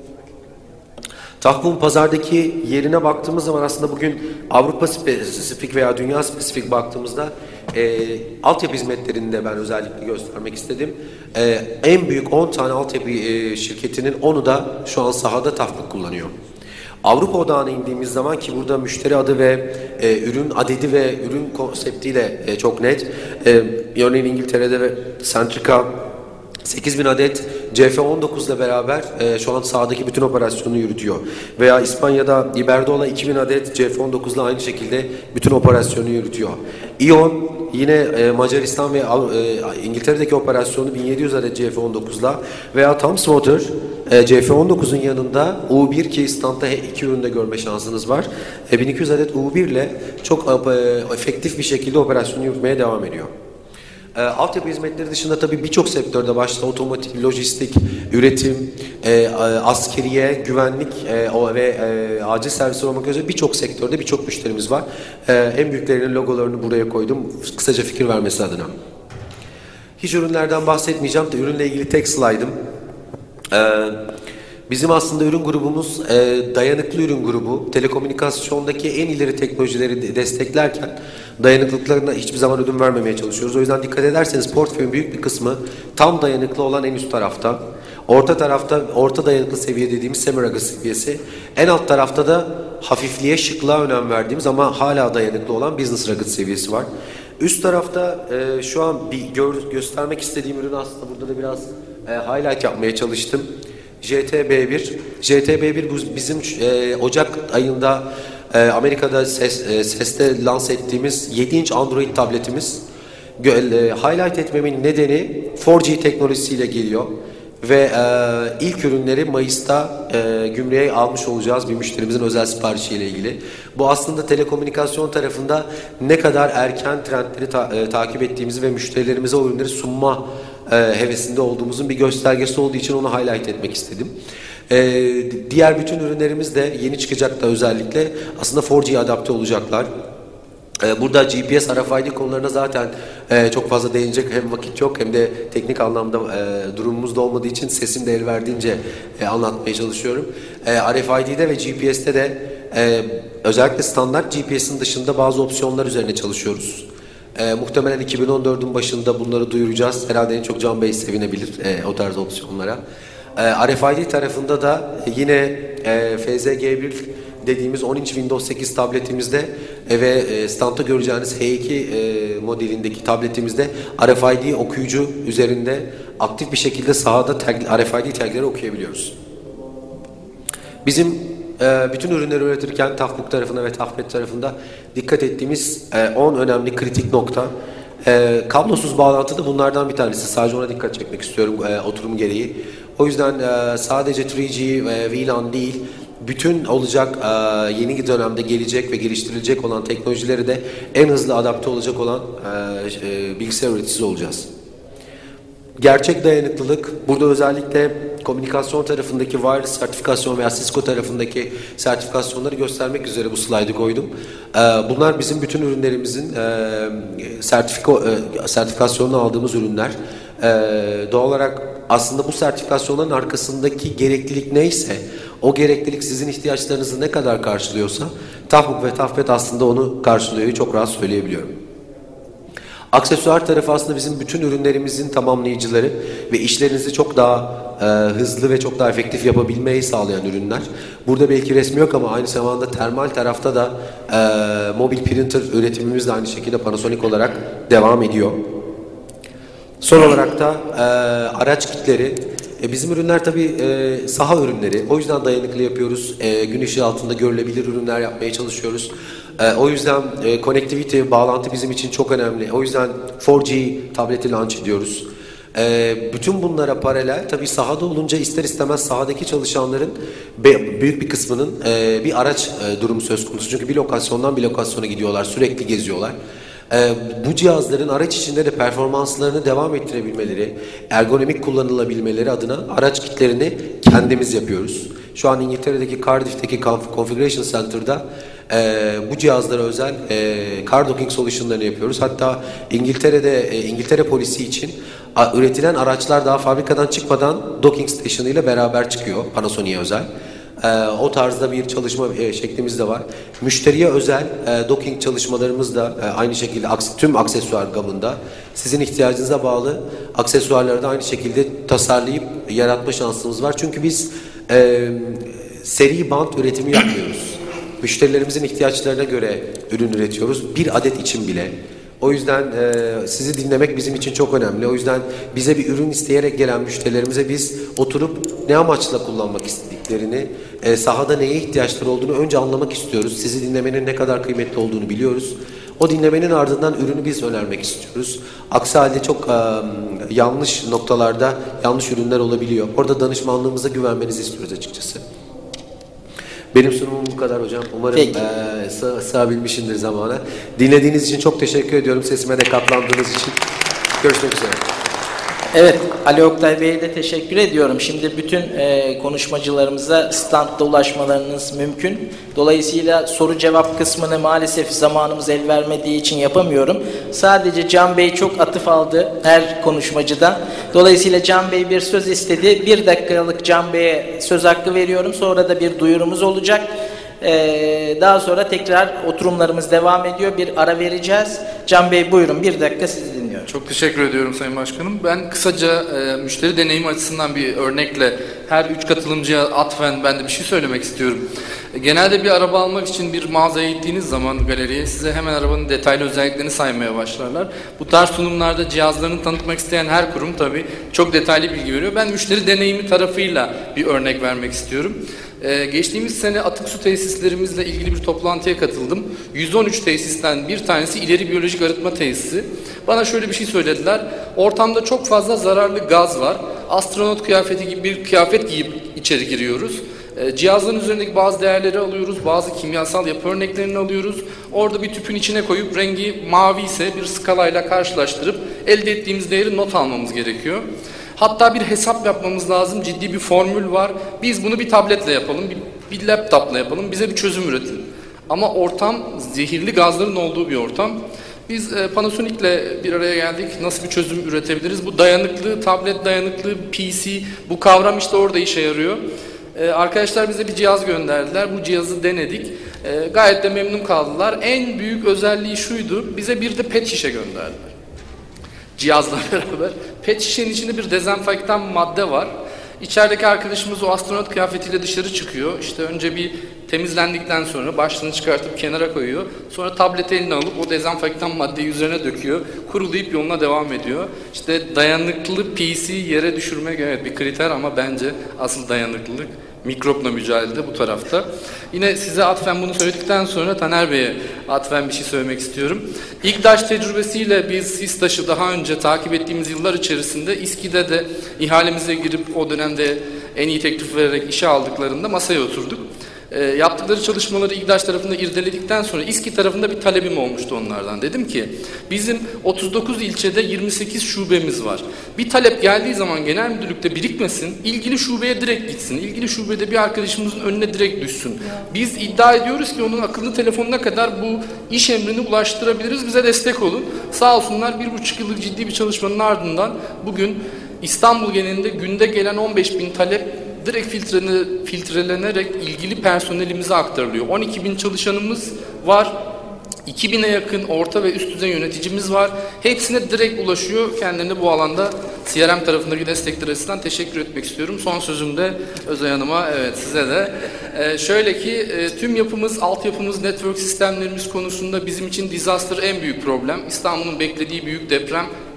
Tahmuk'un pazardaki yerine baktığımız zaman aslında bugün Avrupa spesifik veya dünya spesifik baktığımızda altyapı hizmetlerini de ben özellikle göstermek istedim. En büyük 10 tane altyapı şirketinin 10'u da şu an sahada Tahmuk kullanıyor. Avrupa odağına indiğimiz zaman ki burada müşteri adı ve ürün adedi ve ürün konseptiyle çok net. Örneğin İngiltere'de ve Centrica 8.000 adet CF19 ile beraber şu an sahadaki bütün operasyonu yürütüyor. Veya İspanya'da Iberdrola 2.000 adet CF19 ile aynı şekilde bütün operasyonu yürütüyor. E.ON yine Macaristan ve İngiltere'deki operasyonu 1700 adet CF19 ile veya Thames Water CF19'un yanında U1 ki standta iki üründe görme şansınız var. 1200 adet U1 ile çok efektif bir şekilde operasyonu yürütmeye devam ediyor. Altyapı hizmetleri dışında tabii birçok sektörde başta otomotiv, lojistik, üretim, askeriye, güvenlik ve acil servis olmak üzere birçok sektörde birçok müşterimiz var. En büyüklerinin logolarını buraya koydum kısaca fikir vermesi adına. Hiç ürünlerden bahsetmeyeceğim. Ürünle ilgili tek slaydım. Bizim aslında ürün grubumuz dayanıklı ürün grubu. Telekomünikasyondaki en ileri teknolojileri desteklerken dayanıklılıklarına hiçbir zaman ödün vermemeye çalışıyoruz. O yüzden dikkat ederseniz portföyün büyük bir kısmı tam dayanıklı olan en üst tarafta. Orta tarafta orta dayanıklı seviye dediğimiz semi-rugged seviyesi. En alt tarafta da hafifliğe, şıklığa önem verdiğimiz ama hala dayanıklı olan business rugged seviyesi var. Üst tarafta şu an bir göstermek istediğim ürün aslında burada da biraz highlight yapmaya çalıştım. JTB1. JTB1 bizim Ocak ayında Amerika'da SES'te lanse ettiğimiz 7 inç Android tabletimiz. Highlight etmemin nedeni 4G teknolojisiyle geliyor. Ve ilk ürünleri Mayıs'ta gümrüğe almış olacağız bir müşterimizin özel siparişiyle ilgili. Bu aslında telekomünikasyon tarafında ne kadar erken trendleri takip ettiğimizi ve müşterilerimize o ürünleri sunma hevesinde olduğumuzun bir göstergesi olduğu için onu highlight etmek istedim. Diğer bütün ürünlerimiz de yeni çıkacak da özellikle aslında 4G adapte olacaklar. Burada GPS, RFID konularına zaten çok fazla değinecek hem vakit yok hem de teknik anlamda durumumuz da olmadığı için sesim de el verdiğince anlatmaya çalışıyorum. RFID'de ve GPS'te de özellikle standart GPS'in dışında bazı opsiyonlar üzerine çalışıyoruz. Muhtemelen 2014'ün başında bunları duyuracağız. Herhalde en çok Can Bey sevinebilir o tarz opsiyonlara. RFID tarafında da yine FZG1 dediğimiz 10 inç Windows 8 tabletimizde ve standta göreceğiniz H2 modelindeki tabletimizde RFID okuyucu üzerinde aktif bir şekilde sahada RFID tagleri okuyabiliyoruz. Bizim bütün ürünleri üretirken Tahmuk tarafında ve Tahmet tarafında dikkat ettiğimiz 10 önemli kritik nokta. Kablosuz bağlantı da bunlardan bir tanesi. Sadece ona dikkat çekmek istiyorum oturum gereği. O yüzden sadece 3G ve VLAN değil, bütün olacak yeni dönemde gelecek ve geliştirilecek olan teknolojileri de en hızlı adapte olacak olan bilgisayar üreticisi olacağız. Gerçek dayanıklılık, burada özellikle komünikasyon tarafındaki wireless sertifikasyon veya Cisco tarafındaki sertifikasyonları göstermek üzere bu slaydı koydum. Bunlar bizim bütün ürünlerimizin sertifikasyonunu aldığımız ürünler. Doğal olarak aslında bu sertifikasyonların arkasındaki gereklilik neyse, o gereklilik sizin ihtiyaçlarınızı ne kadar karşılıyorsa Tahmuk ve Tahmet aslında onu karşılıyor, çok rahat söyleyebiliyorum. Aksesuar tarafı aslında bizim bütün ürünlerimizin tamamlayıcıları ve işlerinizi çok daha hızlı ve çok daha efektif yapabilmeyi sağlayan ürünler. Burada belki resmi yok ama aynı zamanda termal tarafta da mobil printer üretimimiz de aynı şekilde Panasonic olarak devam ediyor. Son olarak da araç kitleri. Bizim ürünler tabii saha ürünleri. O yüzden dayanıklı yapıyoruz. Gün ışığı altında görülebilir ürünler yapmaya çalışıyoruz. O yüzden connectivity, bağlantı bizim için çok önemli. O yüzden 4G tableti launch ediyoruz. Bütün bunlara paralel tabii sahada olunca ister istemez sahadaki çalışanların büyük bir kısmının bir araç durumu söz konusu. Çünkü bir lokasyondan bir lokasyona gidiyorlar, sürekli geziyorlar. Bu cihazların araç içinde de performanslarını devam ettirebilmeleri, ergonomik kullanılabilmeleri adına araç kitlerini kendimiz yapıyoruz. Şu an İngiltere'deki Cardiff'teki Configuration Center'da bu cihazlara özel car docking solution'larını yapıyoruz. Hatta İngiltere'de İngiltere polisi için üretilen araçlar daha fabrikadan çıkmadan docking station ile beraber çıkıyor, Panasonic'e özel. O tarzda bir çalışma şeklimiz de var. Müşteriye özel docking çalışmalarımız da aynı şekilde tüm aksesuar gamında sizin ihtiyacınıza bağlı aksesuarları da aynı şekilde tasarlayıp yaratma şansımız var. Çünkü biz seri bant üretimi yapmıyoruz. Müşterilerimizin ihtiyaçlarına göre ürün üretiyoruz. Bir adet için bile. O yüzden sizi dinlemek bizim için çok önemli. O yüzden bize bir ürün isteyerek gelen müşterilerimize biz oturup ne amaçla kullanmak istediklerini, sahada neye ihtiyaçları olduğunu önce anlamak istiyoruz. Sizi dinlemenin ne kadar kıymetli olduğunu biliyoruz. O dinlemenin ardından ürünü biz önermek istiyoruz. Aksi halde çok yanlış noktalarda yanlış ürünler olabiliyor. Orada danışmanlığımıza güvenmenizi istiyoruz açıkçası. Benim sunumum bu kadar hocam. Umarım sığabilmişimdir zamana. Dinlediğiniz için çok teşekkür ediyorum. Sesime de katlandığınız için. Görüşmek üzere. Evet, Ali Oktay Bey'e de teşekkür ediyorum. Şimdi bütün konuşmacılarımıza standda ulaşmalarınız mümkün. Dolayısıyla soru cevap kısmını maalesef zamanımız el vermediği için yapamıyorum. Sadece Can Bey çok atıf aldı her konuşmacıdan. Dolayısıyla Can Bey bir söz istedi. 1 dakikalık Can Bey'e söz hakkı veriyorum. Sonra da bir duyurumuz olacak. Daha sonra tekrar oturumlarımız devam ediyor. Bir ara vereceğiz. Can Bey buyurun, 1 dakika sizi dinliyorum. Çok teşekkür ediyorum Sayın Başkanım. Ben kısaca müşteri deneyimi açısından bir örnekle her 3 katılımcıya atfen ben de bir şey söylemek istiyorum. Genelde bir araba almak için bir mağazaya gittiğiniz zaman galeriye size hemen arabanın detaylı özelliklerini saymaya başlarlar. Bu tarz sunumlarda cihazlarını tanıtmak isteyen her kurum tabii çok detaylı bilgi veriyor. Ben müşteri deneyimi tarafıyla bir örnek vermek istiyorum. Geçtiğimiz sene atık su tesislerimizle ilgili bir toplantıya katıldım. 113 tesisten bir tanesi ileri biyolojik arıtma tesisi. Bana şöyle bir şey söylediler. Ortamda çok fazla zararlı gaz var. Astronot kıyafeti gibi bir kıyafet giyip içeri giriyoruz. Cihazların üzerindeki bazı değerleri alıyoruz. Bazı kimyasal yapı örneklerini alıyoruz. Orada bir tüpün içine koyup rengi mavi ise bir skalayla karşılaştırıp elde ettiğimiz değeri not almamız gerekiyor. Hatta bir hesap yapmamız lazım. Ciddi bir formül var. Biz bunu bir tabletle yapalım, bir laptopla yapalım. Bize bir çözüm üretin. Ama ortam zehirli gazların olduğu bir ortam. Biz Panasonic'le bir araya geldik. Nasıl bir çözüm üretebiliriz? Bu dayanıklı, tablet dayanıklı, PC, bu kavram işte orada işe yarıyor. Arkadaşlar bize bir cihaz gönderdiler. Bu cihazı denedik. Gayet de memnun kaldılar. En büyük özelliği şuydu. Bize bir de pet şişe gönderdiler. Cihazla beraber. Pet şişenin içinde bir dezenfektan madde var. İçerideki arkadaşımız o astronot kıyafetiyle dışarı çıkıyor. İşte önce bir temizlendikten sonra başlığını çıkartıp kenara koyuyor. Sonra tableti eline alıp o dezenfektan maddeyi üzerine döküyor. Kurulayıp yoluna devam ediyor. İşte dayanıklı PC yere düşürmek evet bir kriter ama bence asıl dayanıklılık mikropla mücadelede bu tarafta. Yine size atfen bunu söyledikten sonra Taner Bey'e atfen bir şey söylemek istiyorum. İGDAŞ tecrübesiyle biz SİSTAŞ'ı daha önce takip ettiğimiz yıllar içerisinde İSKİ'de de ihalemize girip o dönemde en iyi teklif vererek işe aldıklarında masaya oturduk. Yaptıkları çalışmaları İGDAŞ tarafında irdeledikten sonra İSKİ tarafında bir talebim olmuştu onlardan. Dedim ki bizim 39 ilçede 28 şubemiz var. Bir talep geldiği zaman genel müdürlükte birikmesin, ilgili şubeye direkt gitsin. İlgili şubede bir arkadaşımızın önüne direkt düşsün. Biz iddia ediyoruz ki onun akıllı telefonuna kadar bu iş emrini ulaştırabiliriz. Bize destek olun. Sağ olsunlar 1,5 yıllık ciddi bir çalışmanın ardından bugün İstanbul genelinde günde gelen 15.000 talep direkt filtrelenerek ilgili personelimize aktarılıyor. 12.000 çalışanımız var. 2000'e yakın orta ve üst düzey yöneticimiz var. Hepsine direkt ulaşıyor. Kendilerine bu alanda CRM tarafındaki destekleri açısından teşekkür etmek istiyorum. Son sözüm de Özay Hanım'a, evet size de. Şöyle ki tüm yapımız, altyapımız, network sistemlerimiz konusunda bizim için disaster en büyük problem. İstanbul'un beklediği büyük deprem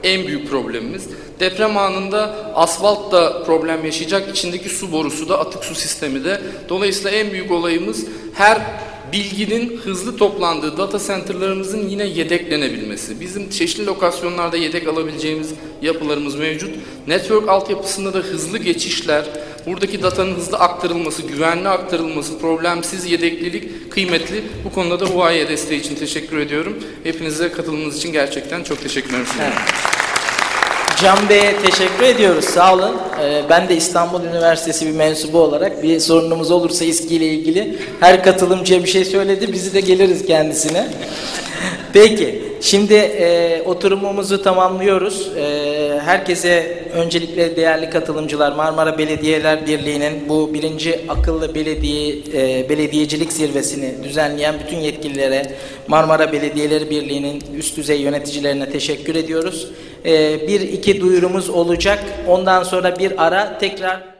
en büyük problemimiz. Deprem anında asfalt da problem yaşayacak, içindeki su borusu da, atık su sistemi de. Dolayısıyla en büyük olayımız her bilginin hızlı toplandığı data center'larımızın yine yedeklenebilmesi. Bizim çeşitli lokasyonlarda yedek alabileceğimiz yapılarımız mevcut. Network altyapısında da hızlı geçişler, buradaki datanın hızlı aktarılması, güvenli aktarılması, problemsiz yedeklilik kıymetli. Bu konuda da UAE desteği için teşekkür ediyorum. Hepinize katılımınız için gerçekten çok teşekkür ederim. Evet. Can Bey'e teşekkür ediyoruz. Sağ olun. Ben de İstanbul Üniversitesi bir mensubu olarak bir sorunumuz olursa İSKİ ile ilgili her katılımcıya bir şey söyledi. Bizi de geliriz kendisine. Peki. Şimdi oturumumuzu tamamlıyoruz. Herkese öncelikle değerli katılımcılar, Marmara Belediyeler Birliği'nin bu 1. Akıllı Belediyecilik Zirvesini düzenleyen bütün yetkililere, Marmara Belediyeleri Birliği'nin üst düzey yöneticilerine teşekkür ediyoruz. Bir iki duyurumuz olacak. Ondan sonra bir ara tekrar